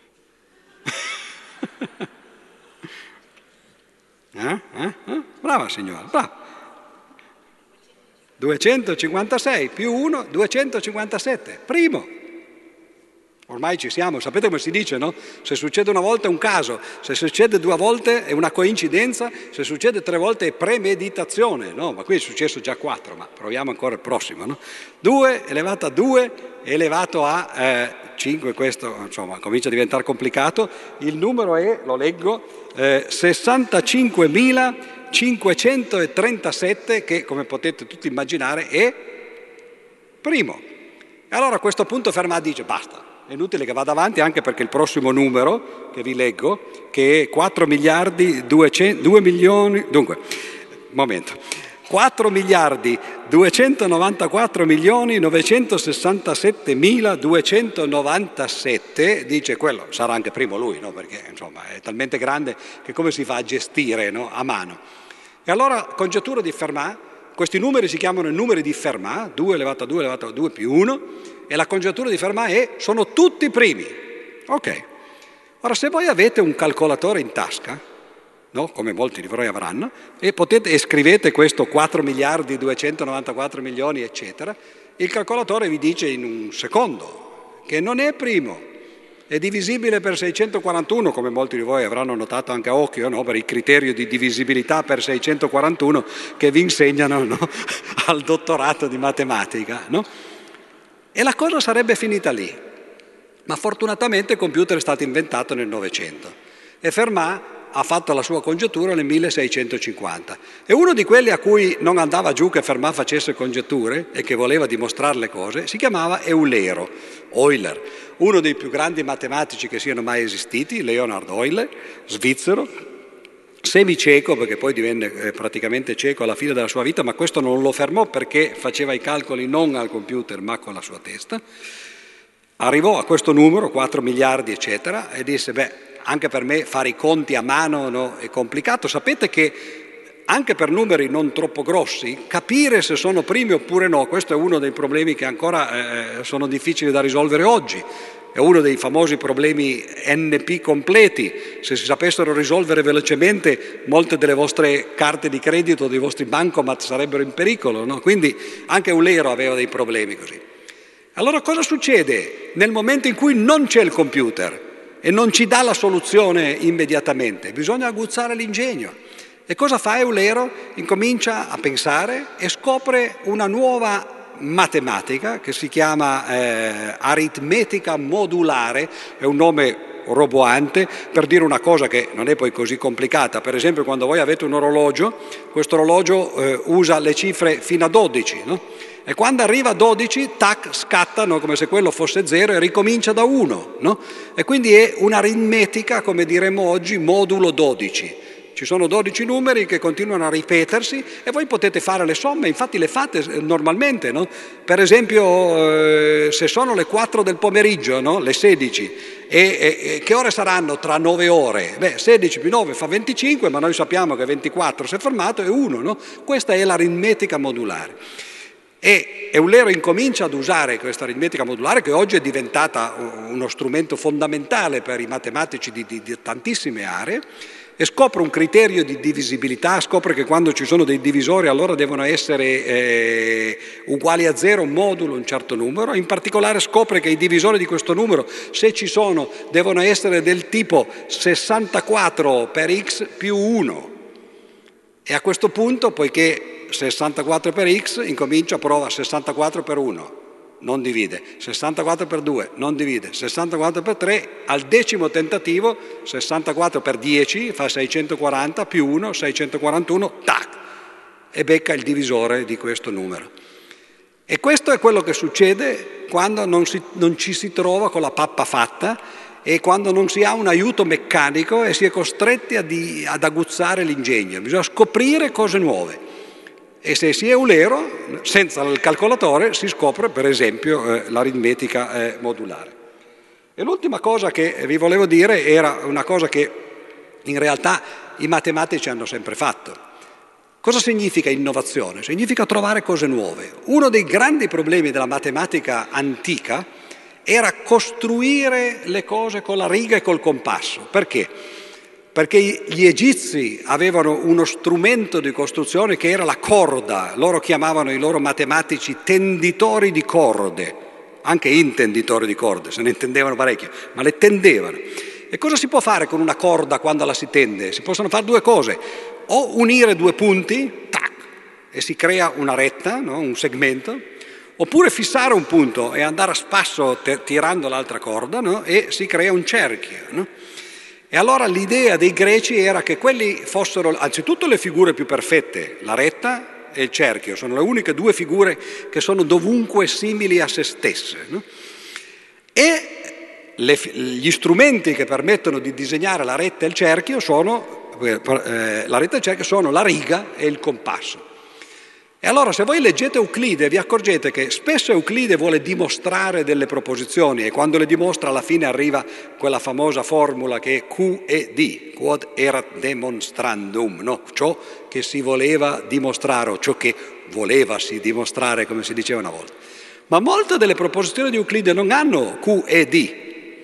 eh? Eh? Eh? Brava signora, brava. duecentocinquantasei più uno, duecentocinquantasette. Primo. Ormai ci siamo, sapete come si dice, no? Se succede una volta è un caso, se succede due volte è una coincidenza, se succede tre volte è premeditazione, no? Ma qui è successo già quattro, ma proviamo ancora il prossimo, no? due elevato a due elevato a eh, cinque, questo insomma comincia a diventare complicato. Il numero è, lo leggo, eh, sessantacinquemilacinquecentotrentasette, che come potete tutti immaginare è primo. E allora a questo punto Fermat dice basta. È inutile che vada avanti anche perché il prossimo numero che vi leggo, che è quattro miliardi duecento, due milioni, dunque, momento, quattro miliardi duecentonovantaquattro milioni novecentosessantasettemila duecentonovantasette, dice quello, sarà anche primo lui, no? Perché insomma è talmente grande che come si fa a gestire, no? A mano. E allora congettura di Fermat, questi numeri si chiamano i numeri di Fermat, due elevato a due elevato a due più uno, e la congettura di Fermat è, sono tutti primi. Ok. Ora, se voi avete un calcolatore in tasca, no? Come molti di voi avranno, e, potete, e scrivete questo quattro miliardi duecentonovantaquattro milioni, eccetera, il calcolatore vi dice in un secondo che non è primo, è divisibile per seicentoquarantuno, come molti di voi avranno notato anche a occhio, no? Per il criterio di divisibilità per seicentoquarantuno che vi insegnano, no? Al dottorato di matematica, no? E la cosa sarebbe finita lì, ma fortunatamente il computer è stato inventato nel Novecento e Fermat ha fatto la sua congettura nel milleseicentocinquanta. E uno di quelli a cui non andava giù che Fermat facesse congetture e che voleva dimostrare le cose si chiamava Eulero, Euler, uno dei più grandi matematici che siano mai esistiti, Leonhard Euler, svizzero, semicieco, perché poi divenne eh, praticamente cieco alla fine della sua vita, ma questo non lo fermò perché faceva i calcoli non al computer ma con la sua testa. Arrivò a questo numero, quattro miliardi eccetera, e disse beh, anche per me fare i conti a mano, no, è complicato. Sapete che anche per numeri non troppo grossi, capire se sono primi oppure no, questo è uno dei problemi che ancora eh, sono difficili da risolvere oggi. È uno dei famosi problemi N P completi. Se si sapessero risolvere velocemente, molte delle vostre carte di credito, dei vostri bancomat sarebbero in pericolo, no? Quindi anche Eulero aveva dei problemi così. Allora cosa succede nel momento in cui non c'è il computer e non ci dà la soluzione immediatamente? Bisogna aguzzare l'ingegno. E cosa fa Eulero? Incomincia a pensare e scopre una nuova matematica che si chiama eh, aritmetica modulare, è un nome roboante per dire una cosa che non è poi così complicata. Per esempio, quando voi avete un orologio, questo orologio eh, usa le cifre fino a dodici, no? E quando arriva a dodici, tac, scattano come se quello fosse zero e ricomincia da uno, no? E quindi è un'aritmetica, come diremmo oggi, modulo dodici. Ci sono dodici numeri che continuano a ripetersi e voi potete fare le somme, infatti le fate normalmente, no? Per esempio, eh, se sono le quattro del pomeriggio, no? Le sedici, e, e, e che ore saranno tra nove ore? Beh, sedici più nove fa venticinque, ma noi sappiamo che ventiquattro si è fermato e uno, no? Questa è l'aritmetica modulare. E Eulero incomincia ad usare questa aritmetica modulare, che oggi è diventata uno strumento fondamentale per i matematici di, di, di tantissime aree, e scopre un criterio di divisibilità, scopre che quando ci sono dei divisori allora devono essere eh, uguali a zero un modulo, un certo numero. In particolare scopre che i divisori di questo numero, se ci sono, devono essere del tipo sessantaquattro per x più uno. E a questo punto, poiché sessantaquattro per x, incomincia, prova sessantaquattro per uno. Non divide, sessantaquattro per due, non divide, sessantaquattro per tre, al decimo tentativo, sessantaquattro per dieci fa seicentoquaranta, più uno, seicentoquarantuno, tac, e becca il divisore di questo numero. E questo è quello che succede quando non, si, non ci si trova con la pappa fatta e quando non si ha un aiuto meccanico e si è costretti a di, ad aguzzare l'ingegno, bisogna scoprire cose nuove. E se si è Eulero, senza il calcolatore, si scopre per esempio eh, l'aritmetica eh, modulare. E l'ultima cosa che vi volevo dire era una cosa che in realtà i matematici hanno sempre fatto. Cosa significa innovazione? Significa trovare cose nuove. Uno dei grandi problemi della matematica antica era costruire le cose con la riga e col compasso. Perché? Perché gli egizi avevano uno strumento di costruzione che era la corda, loro chiamavano i loro matematici tenditori di corde, anche intenditori di corde, se ne intendevano parecchio, ma le tendevano. E cosa si può fare con una corda quando la si tende? Si possono fare due cose, o unire due punti, tac, e si crea una retta, no? Un segmento, oppure fissare un punto e andare a spasso t- tirando l'altra corda, no? E si crea un cerchio, no? E allora l'idea dei greci era che quelli fossero anzitutto le figure più perfette, la retta e il cerchio, sono le uniche due figure che sono dovunque simili a se stesse, no? E le, gli strumenti che permettono di disegnare la retta e il cerchio sono, eh, la retta e il cerchio sono la riga e il compasso. E allora se voi leggete Euclide vi accorgete che spesso Euclide vuole dimostrare delle proposizioni e quando le dimostra alla fine arriva quella famosa formula che è Q e D, quod erat demonstrandum, no? Ciò che si voleva dimostrare o ciò che volevasi dimostrare, come si diceva una volta. Ma molte delle proposizioni di Euclide non hanno Q e D,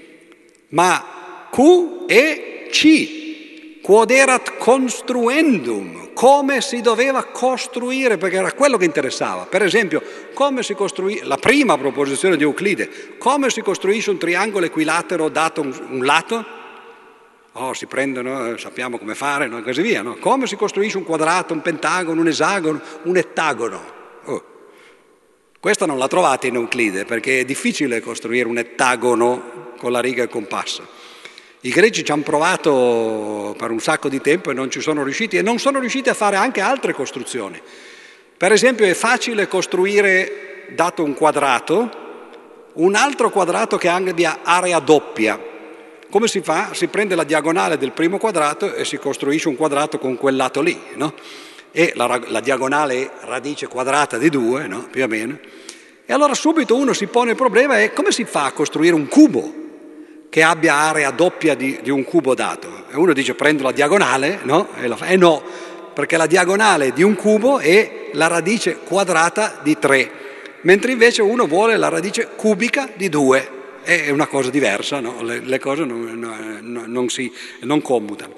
ma Q e C, quod erat construendum, come si doveva costruire, perché era quello che interessava. Per esempio, come si costruì, la prima proposizione di Euclide, come si costruisce un triangolo equilatero dato un, un lato? Oh, si prendono, sappiamo come fare, no? E così via, no? Come si costruisce un quadrato, un pentagono, un esagono, un ettagono? Oh. Questa non la trovate in Euclide, perché è difficile costruire un ettagono con la riga e il compasso. I greci ci hanno provato per un sacco di tempo e non ci sono riusciti e non sono riusciti a fare anche altre costruzioni. Per esempio è facile costruire, dato un quadrato, un altro quadrato che abbia area doppia. Come si fa? Si prende la diagonale del primo quadrato e si costruisce un quadrato con quel lato lì, no? E la, la diagonale è radice quadrata di due, no? Più o meno. E allora subito uno si pone il problema è come si fa a costruire un cubo che abbia area doppia di, di un cubo dato. E uno dice prendo la diagonale, no? E, la fa. E no, perché la diagonale di un cubo è la radice quadrata di tre, mentre invece uno vuole la radice cubica di due. È una cosa diversa, no? le, le cose non, non, non si non commutano.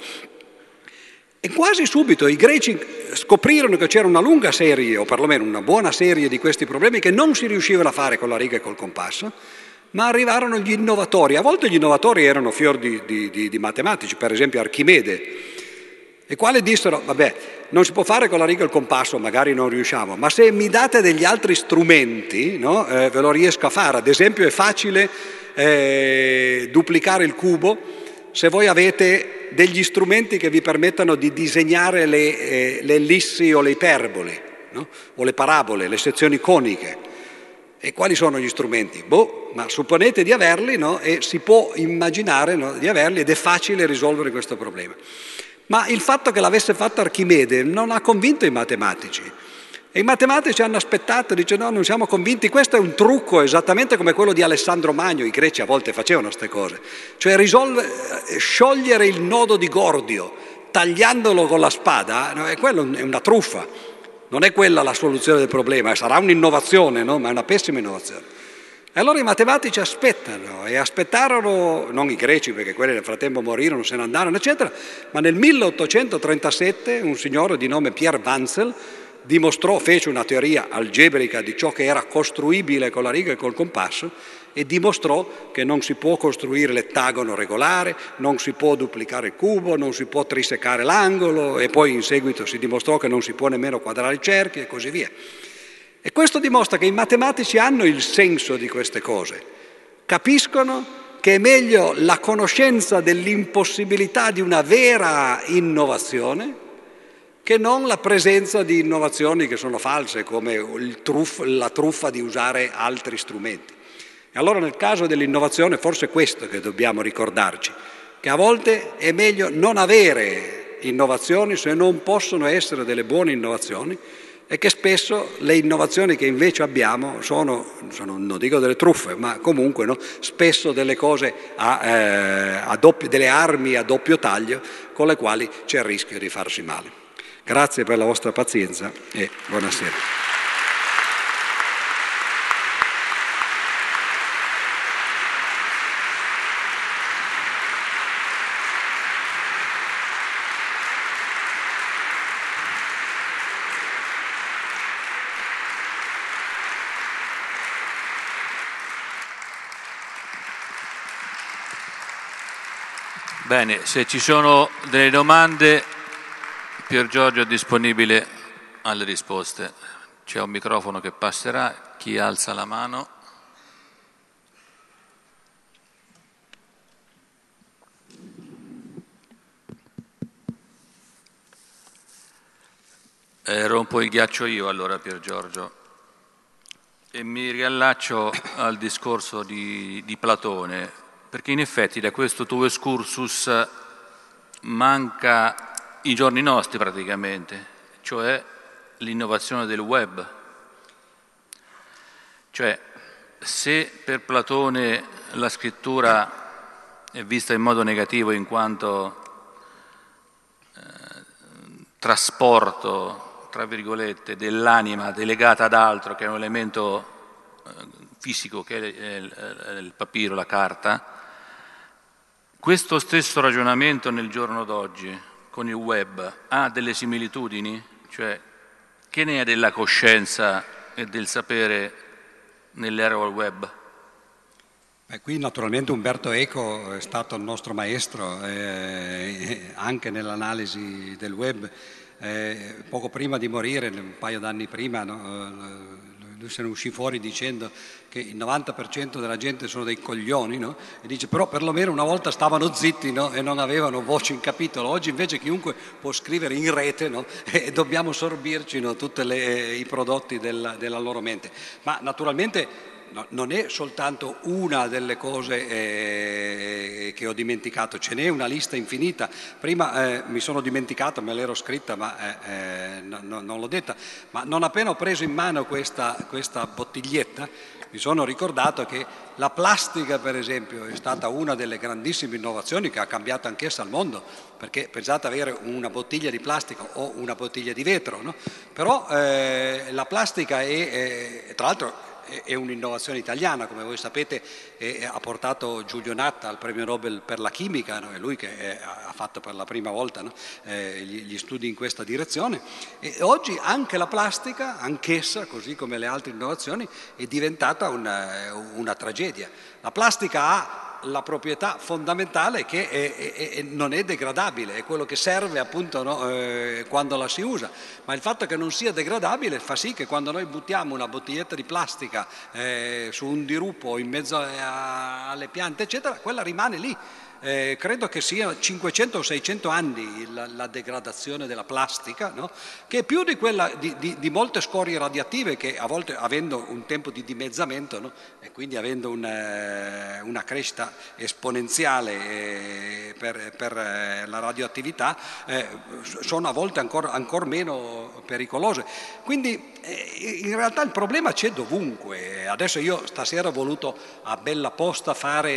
E quasi subito i greci scoprirono che c'era una lunga serie, o perlomeno una buona serie di questi problemi che non si riuscivano a fare con la riga e col compasso, ma arrivarono gli innovatori. A volte gli innovatori erano fior di, di, di, di matematici, per esempio Archimede, i quali dissero, vabbè, non si può fare con la riga e il compasso, magari non riusciamo, ma se mi date degli altri strumenti, no, eh, ve lo riesco a fare. Ad esempio è facile eh, duplicare il cubo se voi avete degli strumenti che vi permettano di disegnare le, eh, le ellissi o le iperboli, no? O le parabole, le sezioni coniche. E quali sono gli strumenti? Boh, ma supponete di averli, no? E si può immaginare, no, di averli ed è facile risolvere questo problema. Ma il fatto che l'avesse fatto Archimede non ha convinto i matematici. E i matematici hanno aspettato, dice no, non siamo convinti, questo è un trucco esattamente come quello di Alessandro Magno, i greci a volte facevano queste cose, cioè risolve, sciogliere il nodo di Gordio tagliandolo con la spada, no? E quello è una truffa, non è quella la soluzione del problema, sarà un'innovazione, no? Ma è una pessima innovazione. E allora i matematici aspettano e aspettarono, non i greci perché quelli nel frattempo morirono, se ne andarono eccetera, ma nel milleottocentotrentasette un signore di nome Pierre Wanzel dimostrò, fece una teoria algebrica di ciò che era costruibile con la riga e col compasso e dimostrò che non si può costruire l'ettagono regolare, non si può duplicare il cubo, non si può trisecare l'angolo e poi in seguito si dimostrò che non si può nemmeno quadrare il cerchio e così via. E questo dimostra che i matematici hanno il senso di queste cose, capiscono che è meglio la conoscenza dell'impossibilità di una vera innovazione che non la presenza di innovazioni che sono false, come il truff, la truffa di usare altri strumenti. E allora nel caso dell'innovazione forse è questo che dobbiamo ricordarci, che a volte è meglio non avere innovazioni se non possono essere delle buone innovazioni e che spesso le innovazioni che invece abbiamo sono, sono non dico delle truffe, ma comunque no, spesso delle cose, a, eh, a doppio, delle armi a doppio taglio con le quali c'è il rischio di farsi male. Grazie per la vostra pazienza e buonasera. Bene, se ci sono delle domande, Pier Giorgio è disponibile alle risposte. C'è un microfono che passerà, chi alza la mano. Eh, rompo il ghiaccio io allora, Pier Giorgio, e mi riallaccio al discorso di, di Platone, perché in effetti da questo tuo excursus manca i giorni nostri praticamente, cioè l'innovazione del web. Cioè, se per Platone la scrittura è vista in modo negativo in quanto eh, trasporto, tra virgolette, dell'anima delegata ad altro, che è un elemento eh, fisico, che è il, è il papiro, la carta, questo stesso ragionamento nel giorno d'oggi con il web ha delle similitudini? Cioè, che ne è della coscienza e del sapere nell'era del web? Beh, qui naturalmente Umberto Eco è stato il nostro maestro eh, anche nell'analisi del web. Eh, poco prima di morire, un paio d'anni prima, no, lui se ne uscì fuori dicendo che il novanta per cento della gente sono dei coglioni, no? E dice però perlomeno una volta stavano zitti, no? E non avevano voce in capitolo. Oggi invece chiunque può scrivere in rete, no? E dobbiamo sorbirci, no? Tutti i prodotti della, della loro mente. Ma naturalmente no, non è soltanto una delle cose eh, che ho dimenticato, ce n'è una lista infinita. Prima eh, mi sono dimenticato, me l'ero scritta ma eh, eh, no, no, non l'ho detta, ma non appena ho preso in mano questa, questa bottiglietta mi sono ricordato che la plastica, per esempio, è stata una delle grandissime innovazioni che ha cambiato anch'essa il mondo, perché pensate avere una bottiglia di plastica o una bottiglia di vetro, no? Però eh, la plastica è, è tra l'altro è un'innovazione italiana, come voi sapete eh, ha portato Giulio Natta al premio Nobel per la chimica, no? È lui che eh, ha fatto per la prima volta, no? eh, gli, gli studi in questa direzione, e oggi anche la plastica, anch'essa, così come le altre innovazioni, è diventata una, una tragedia. La plastica ha la proprietà fondamentale che è, è, è, non è degradabile, è quello che serve appunto, no, eh, quando la si usa, ma il fatto che non sia degradabile fa sì che quando noi buttiamo una bottiglietta di plastica eh, su un dirupo in mezzo a, alle piante eccetera, quella rimane lì. Eh, credo che sia cinquecento o seicento anni la, la degradazione della plastica, no? Che è più di quella di, di, di molte scorie radioattive che a volte, avendo un tempo di dimezzamento, no? E quindi avendo una, una crescita esponenziale eh, per, per la radioattività, eh, sono a volte ancora ancor meno pericolose. Quindi eh, in realtà il problema c'è dovunque. Adesso io stasera ho voluto a bella posta fare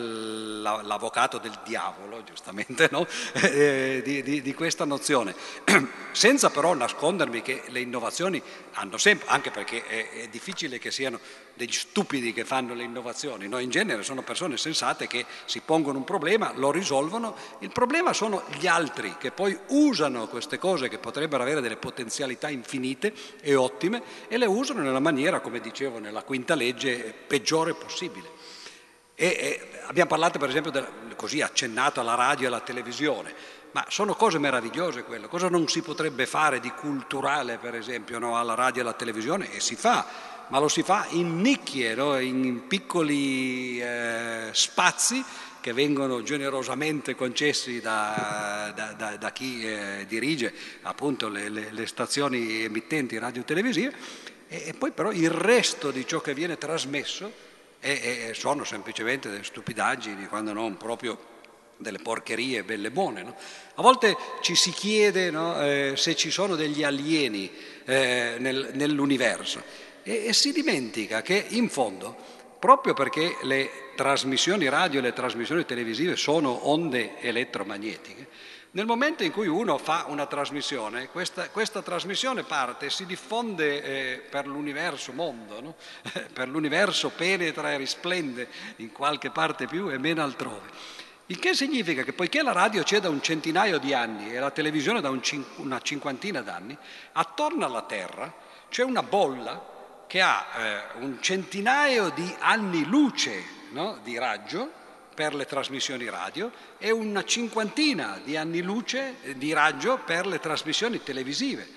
il, l'avvocato del diavolo, giustamente, no? eh, di, di, di questa nozione, senza però nascondermi che le innovazioni hanno sempre, anche perché è, è difficile che siano degli stupidi che fanno le innovazioni, no? In genere sono persone sensate che si pongono un problema, lo risolvono. Il problema sono gli altri che poi usano queste cose che potrebbero avere delle potenzialità infinite e ottime e le usano nella maniera, come dicevo nella quinta legge, peggiore possibile. E, e abbiamo parlato per esempio, del, così accennato alla radio e alla televisione, ma sono cose meravigliose quelle. Cosa non si potrebbe fare di culturale per esempio, no? Alla radio e alla televisione, e si fa, ma lo si fa in nicchie, no? In piccoli eh, spazi che vengono generosamente concessi da, da, da, da chi eh, dirige appunto le, le, le stazioni emittenti radio-televisive, e, e poi però il resto di ciò che viene trasmesso E, e sono semplicemente delle stupidaggini, quando non proprio delle porcherie belle buone, no? A volte ci si chiede, no, eh, se ci sono degli alieni eh, nel, nell'universo e, e si dimentica che in fondo, proprio perché le trasmissioni radio e le trasmissioni televisive sono onde elettromagnetiche, nel momento in cui uno fa una trasmissione, questa, questa trasmissione parte e si diffonde eh, per l'universo mondo, no? Per l'universo penetra e risplende in qualche parte più e meno altrove. Il che significa che poiché la radio c'è da un centinaio di anni e la televisione da un cin- una cinquantina d'anni, attorno alla Terra c'è una bolla che ha eh, un centinaio di anni luce, no? Di raggio per le trasmissioni radio e una cinquantina di anni luce di raggio per le trasmissioni televisive.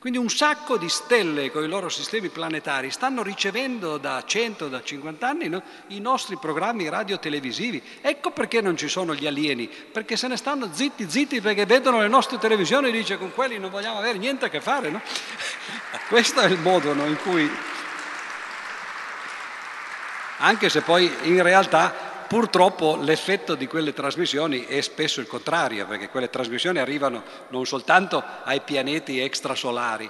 Quindi un sacco di stelle con i loro sistemi planetari stanno ricevendo da cento, da cinquanta anni, no, i nostri programmi radiotelevisivi. Ecco perché non ci sono gli alieni, perché se ne stanno zitti zitti perché vedono le nostre televisioni e dice con quelli non vogliamo avere niente a che fare. No? Questo è il modo, no, in cui, anche se poi in realtà purtroppo l'effetto di quelle trasmissioni è spesso il contrario, perché quelle trasmissioni arrivano non soltanto ai pianeti extrasolari,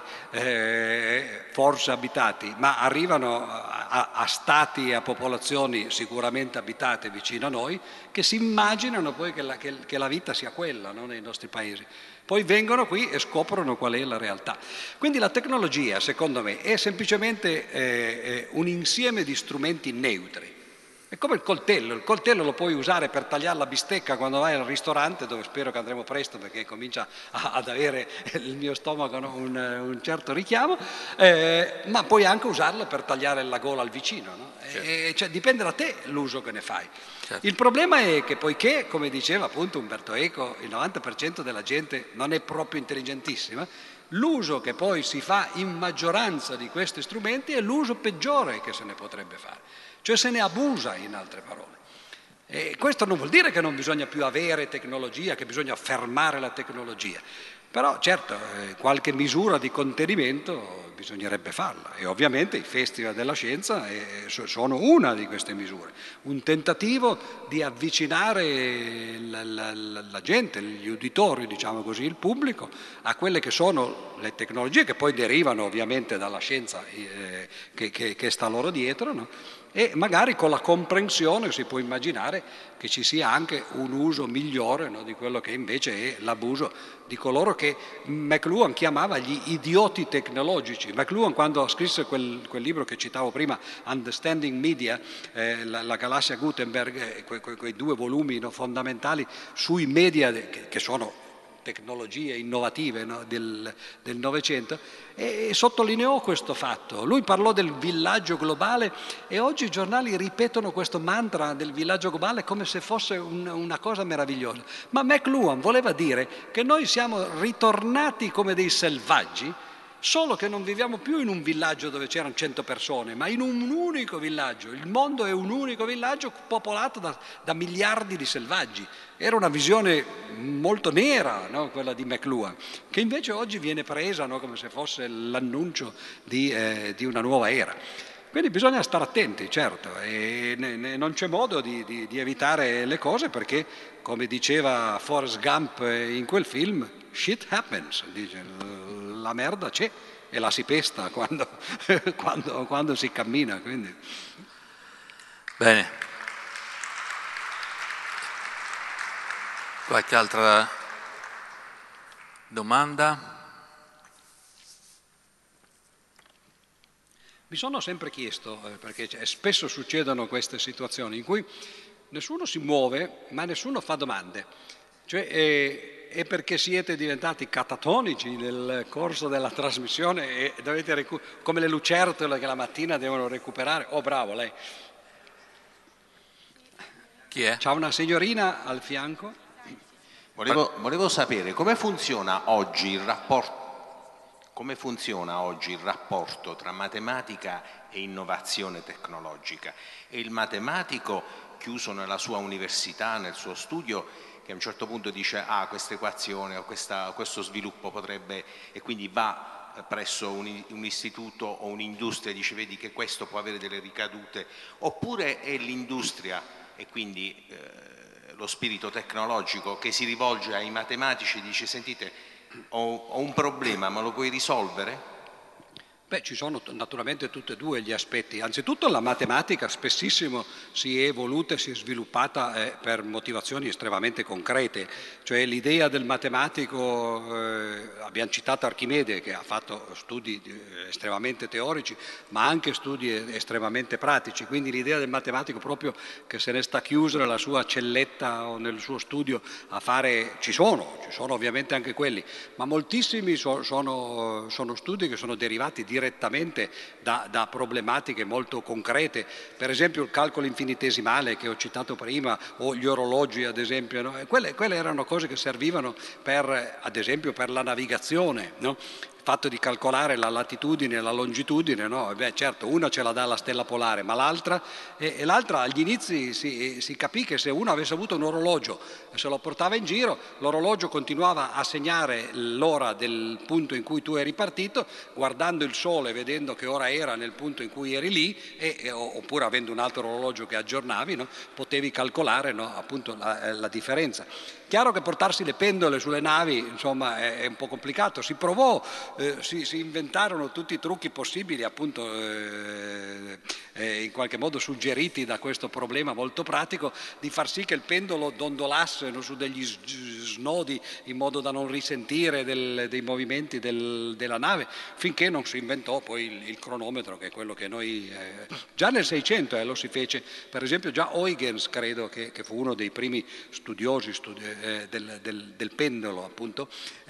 eh, forse abitati, ma arrivano a, a stati e a popolazioni sicuramente abitate vicino a noi, che si immaginano poi che la, che, che la vita sia quella, no, nei nostri paesi. Poi vengono qui e scoprono qual è la realtà. Quindi la tecnologia, secondo me, è semplicemente eh, un insieme di strumenti neutri. È come il coltello, il coltello lo puoi usare per tagliare la bistecca quando vai al ristorante, dove spero che andremo presto perché comincia a, ad avere il mio stomaco, no, un, un certo richiamo, eh, ma puoi anche usarlo per tagliare la gola al vicino, no? Certo. E, cioè, dipende da te l'uso che ne fai. Certo. Il problema è che poiché, come diceva appunto Umberto Eco, il novanta per cento della gente non è proprio intelligentissima, l'uso che poi si fa in maggioranza di questi strumenti è l'uso peggiore che se ne potrebbe fare. Cioè se ne abusa, in altre parole. E questo non vuol dire che non bisogna più avere tecnologia, che bisogna fermare la tecnologia. Però certo, eh, qualche misura di contenimento bisognerebbe farla. E ovviamente i festival della scienza eh, sono una di queste misure. Un tentativo di avvicinare la, la, la, la gente, gli uditori, diciamo così, il pubblico, a quelle che sono le tecnologie che poi derivano ovviamente dalla scienza eh, che, che, che sta loro dietro, no? E magari con la comprensione si può immaginare che ci sia anche un uso migliore, no, di quello che invece è l'abuso di coloro che McLuhan chiamava gli idioti tecnologici. McLuhan, quando scrisse quel, quel libro che citavo prima, Understanding Media, eh, la, la galassia Gutenberg, eh, que, que, quei due volumi, no, fondamentali sui media che, che sono tecnologie innovative, no, del, del Novecento, e sottolineò questo fatto. Lui parlò del villaggio globale e oggi i giornali ripetono questo mantra del villaggio globale come se fosse un, una cosa meravigliosa. Ma McLuhan voleva dire che noi siamo ritornati come dei selvaggi, solo che non viviamo più in un villaggio dove c'erano cento persone, ma in un unico villaggio. Il mondo è un unico villaggio popolato da, da miliardi di selvaggi. Era una visione molto nera, no, quella di McLuhan, che invece oggi viene presa, no, come se fosse l'annuncio di, eh, di una nuova era. Quindi bisogna stare attenti, certo, e ne, ne, non c'è modo di, di, di evitare le cose perché, come diceva Forrest Gump in quel film, shit happens, dice, la merda c'è e la si pesta quando, quando, quando si cammina. Quindi. Bene. Qualche altra domanda? Mi sono sempre chiesto, eh, perché spesso succedono queste situazioni in cui nessuno si muove ma nessuno fa domande. Cioè, eh, è perché siete diventati catatonici nel corso della trasmissione e dovete recu- come le lucertole che la mattina devono recuperare. Oh, bravo, lei. Chi è? C'ha una signorina al fianco. Volevo, volevo sapere come funziona oggi il rapporto. Come funziona oggi il rapporto tra matematica e innovazione tecnologica? E il matematico chiuso nella sua università, nel suo studio, che a un certo punto dice ah, questa equazione o questa, questo sviluppo potrebbe, e quindi va presso un, un istituto o un'industria e dice vedi che questo può avere delle ricadute, oppure è l'industria e quindi eh, lo spirito tecnologico che si rivolge ai matematici e dice sentite ho, ho un problema, ma lo puoi risolvere? Beh, ci sono naturalmente tutti e due gli aspetti. Anzitutto la matematica spessissimo si è evoluta e si è sviluppata eh, per motivazioni estremamente concrete. Cioè l'idea del matematico, eh, abbiamo citato Archimede che ha fatto studi eh, estremamente teorici, ma anche studi estremamente pratici. Quindi l'idea del matematico proprio che se ne sta chiuso nella sua celletta o nel suo studio a fare, ci sono, ci sono ovviamente anche quelli, ma moltissimi so, sono, sono studi che sono derivati direttamente direttamente da, da problematiche molto concrete, per esempio il calcolo infinitesimale che ho citato prima o gli orologi ad esempio, no? quelle, quelle erano cose che servivano per, ad esempio per la navigazione, no? fatto di calcolare la latitudine e la longitudine, no? Beh, certo, una ce la dà la stella polare, ma l'altra, e, e l'altra agli inizi si, si capì che se uno avesse avuto un orologio e se lo portava in giro, l'orologio continuava a segnare l'ora del punto in cui tu eri partito, guardando il sole, vedendo che ora era nel punto in cui eri lì, e, e, oppure avendo un altro orologio che aggiornavi, no? Potevi calcolare, no? Appunto la, la differenza. Chiaro che portarsi le pendole sulle navi, insomma, è, è un po' complicato. Si provò, eh, si, si inventarono tutti i trucchi possibili, appunto, eh, eh, in qualche modo suggeriti da questo problema molto pratico, di far sì che il pendolo dondolasse, no, su degli snodi in modo da non risentire del, dei movimenti del, della nave, finché non si inventò poi il, il cronometro, che è quello che noi... Eh, già nel Seicento eh, lo si fece, per esempio già Huygens, credo, che, che fu uno dei primi studiosi, studi- Eh, del, del, del pendolo, appunto,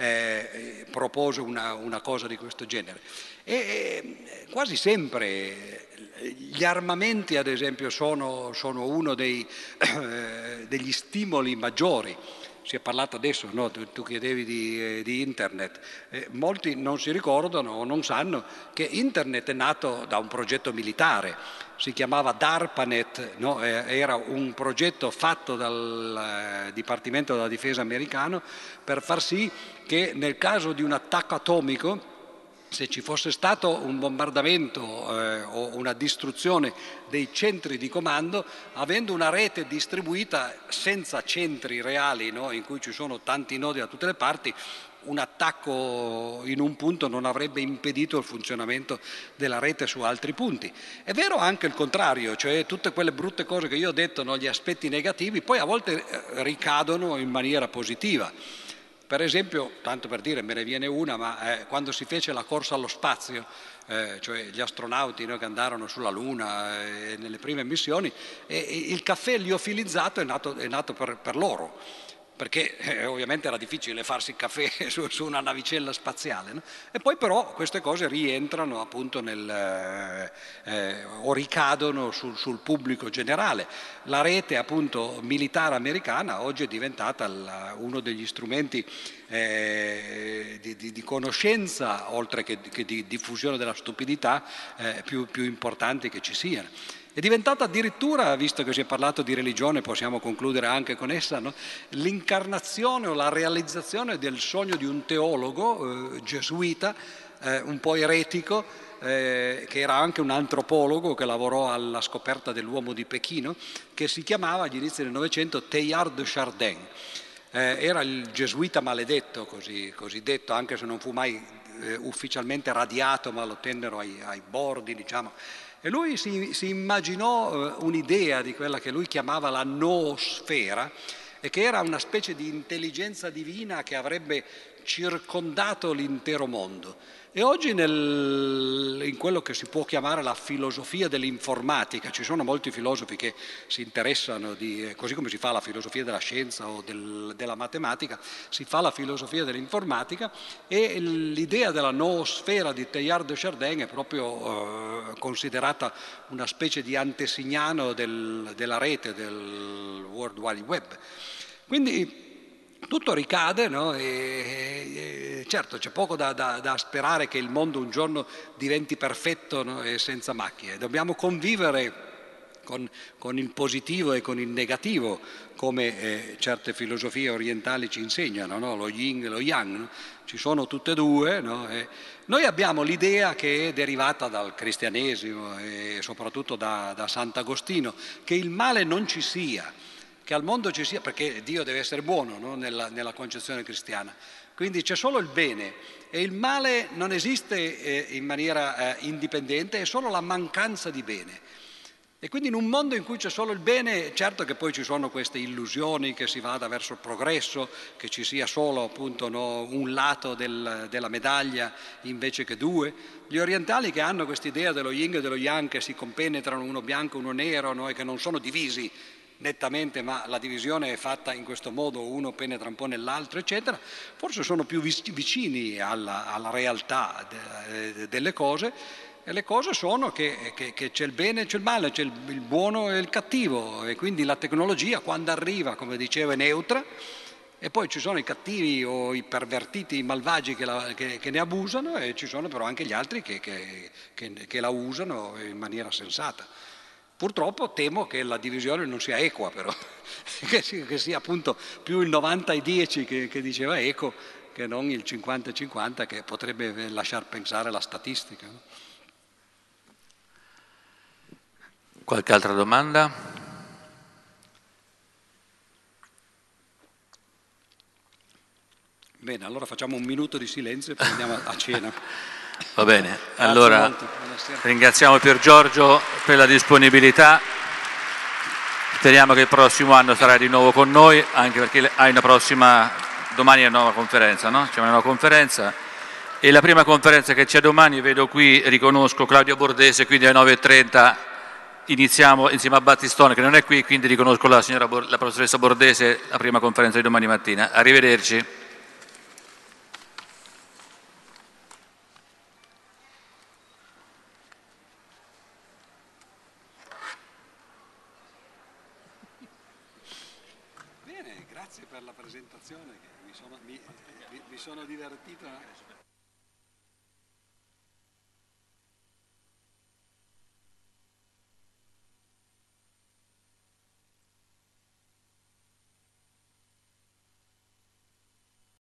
eh, propose una, una cosa di questo genere. E eh, quasi sempre gli armamenti, ad esempio, sono, sono uno dei, eh, degli stimoli maggiori. Si è parlato adesso, no? tu, tu chiedevi di, eh, di internet, eh, molti non si ricordano o non sanno che internet è nato da un progetto militare, si chiamava DARPANET, no? eh, era un progetto fatto dal eh, Dipartimento della Difesa americano per far sì che nel caso di un attacco atomico, se ci fosse stato un bombardamento eh, o una distruzione dei centri di comando, avendo una rete distribuita senza centri reali, no, in cui ci sono tanti nodi da tutte le parti, un attacco in un punto non avrebbe impedito il funzionamento della rete su altri punti. È vero anche il contrario, cioè tutte quelle brutte cose che io ho detto, no, gli aspetti negativi, poi a volte eh, ricadono in maniera positiva. Per esempio, tanto per dire, me ne viene una, ma eh, quando si fece la corsa allo spazio, eh, cioè gli astronauti, no, che andarono sulla Luna eh, nelle prime missioni, e, e il caffè liofilizzato è nato, è nato per, per loro, perché eh, ovviamente era difficile farsi il caffè su, su una navicella spaziale, no? E poi però queste cose rientrano appunto nel, eh, eh, o ricadono sul, sul pubblico generale. La rete appunto militare americana oggi è diventata la, uno degli strumenti eh, di, di, di conoscenza, oltre che, che di diffusione della stupidità, eh, più, più importanti che ci siano. È diventata addirittura, visto che si è parlato di religione, possiamo concludere anche con essa, no? L'incarnazione o la realizzazione del sogno di un teologo eh, gesuita, eh, un po' eretico, eh, che era anche un antropologo che lavorò alla scoperta dell'uomo di Pechino, che si chiamava agli inizi del Novecento Teilhard de Chardin. Eh, era il gesuita maledetto, così, così detto, anche se non fu mai eh, ufficialmente radiato, ma lo tennero ai, ai bordi, diciamo. E lui si, si immaginò eh, un'idea di quella che lui chiamava la noosfera, e che era una specie di intelligenza divina che avrebbe circondato l'intero mondo. E oggi nel, in quello che si può chiamare la filosofia dell'informatica, ci sono molti filosofi che si interessano di, così come si fa la filosofia della scienza o del, della matematica, si fa la filosofia dell'informatica, e l'idea della noosfera di Teilhard de Chardin è proprio eh, considerata una specie di antesignano del, della rete, del World Wide Web. Quindi tutto ricade, no? e, e, certo c'è poco da, da, da sperare che il mondo un giorno diventi perfetto, no? E senza macchie. Dobbiamo convivere con, con il positivo e con il negativo, come eh, certe filosofie orientali ci insegnano, no? Lo yin e lo yang, no? Ci sono tutte e due, no? E noi abbiamo l'idea, che è derivata dal cristianesimo e soprattutto da, da Sant'Agostino, che il male non ci sia, che al mondo ci sia, perché Dio deve essere buono, no? nella, nella concezione cristiana. Quindi c'è solo il bene e il male non esiste eh, in maniera eh, indipendente, è solo la mancanza di bene. E quindi in un mondo in cui c'è solo il bene, certo che poi ci sono queste illusioni che si vada verso il progresso, che ci sia solo appunto no, un lato del, della medaglia invece che due. Gli orientali che hanno quest'idea dello yin e dello yang, che si compenetrano, uno bianco e uno nero, no, e che non sono divisi nettamente, ma la divisione è fatta in questo modo, uno penetra un po' nell'altro, eccetera, forse sono più vicini alla, alla realtà de, delle cose. E le cose sono che, che, che c'è il bene e c'è il male, c'è il, il buono e il cattivo, e quindi la tecnologia, quando arriva, come dicevo, è neutra, E poi ci sono i cattivi o i pervertiti, i malvagi che, la, che, che ne abusano, e ci sono però anche gli altri che, che, che, che la usano in maniera sensata. Purtroppo temo che la divisione non sia equa, però, che, sia, che sia appunto più il novanta ai dieci che, che diceva Eco, che non il cinquanta cinquanta che potrebbe lasciar pensare la statistica. No? Qualche altra domanda? Bene, allora facciamo un minuto di silenzio e poi andiamo a cena. Va bene, allora ringraziamo Pier Giorgio per la disponibilità, speriamo che il prossimo anno sarà di nuovo con noi, anche perché hai una prossima, domani è una nuova conferenza, no? C'è una nuova conferenza e la prima conferenza che c'è domani, vedo qui, riconosco Claudio Bordese, quindi alle nove e trenta iniziamo insieme a Battistone che non è qui, quindi riconosco la, signora, la professoressa Bordese, la prima conferenza di domani mattina. Arrivederci. Bene, grazie per la presentazione, che mi sono, mi, mi sono divertito.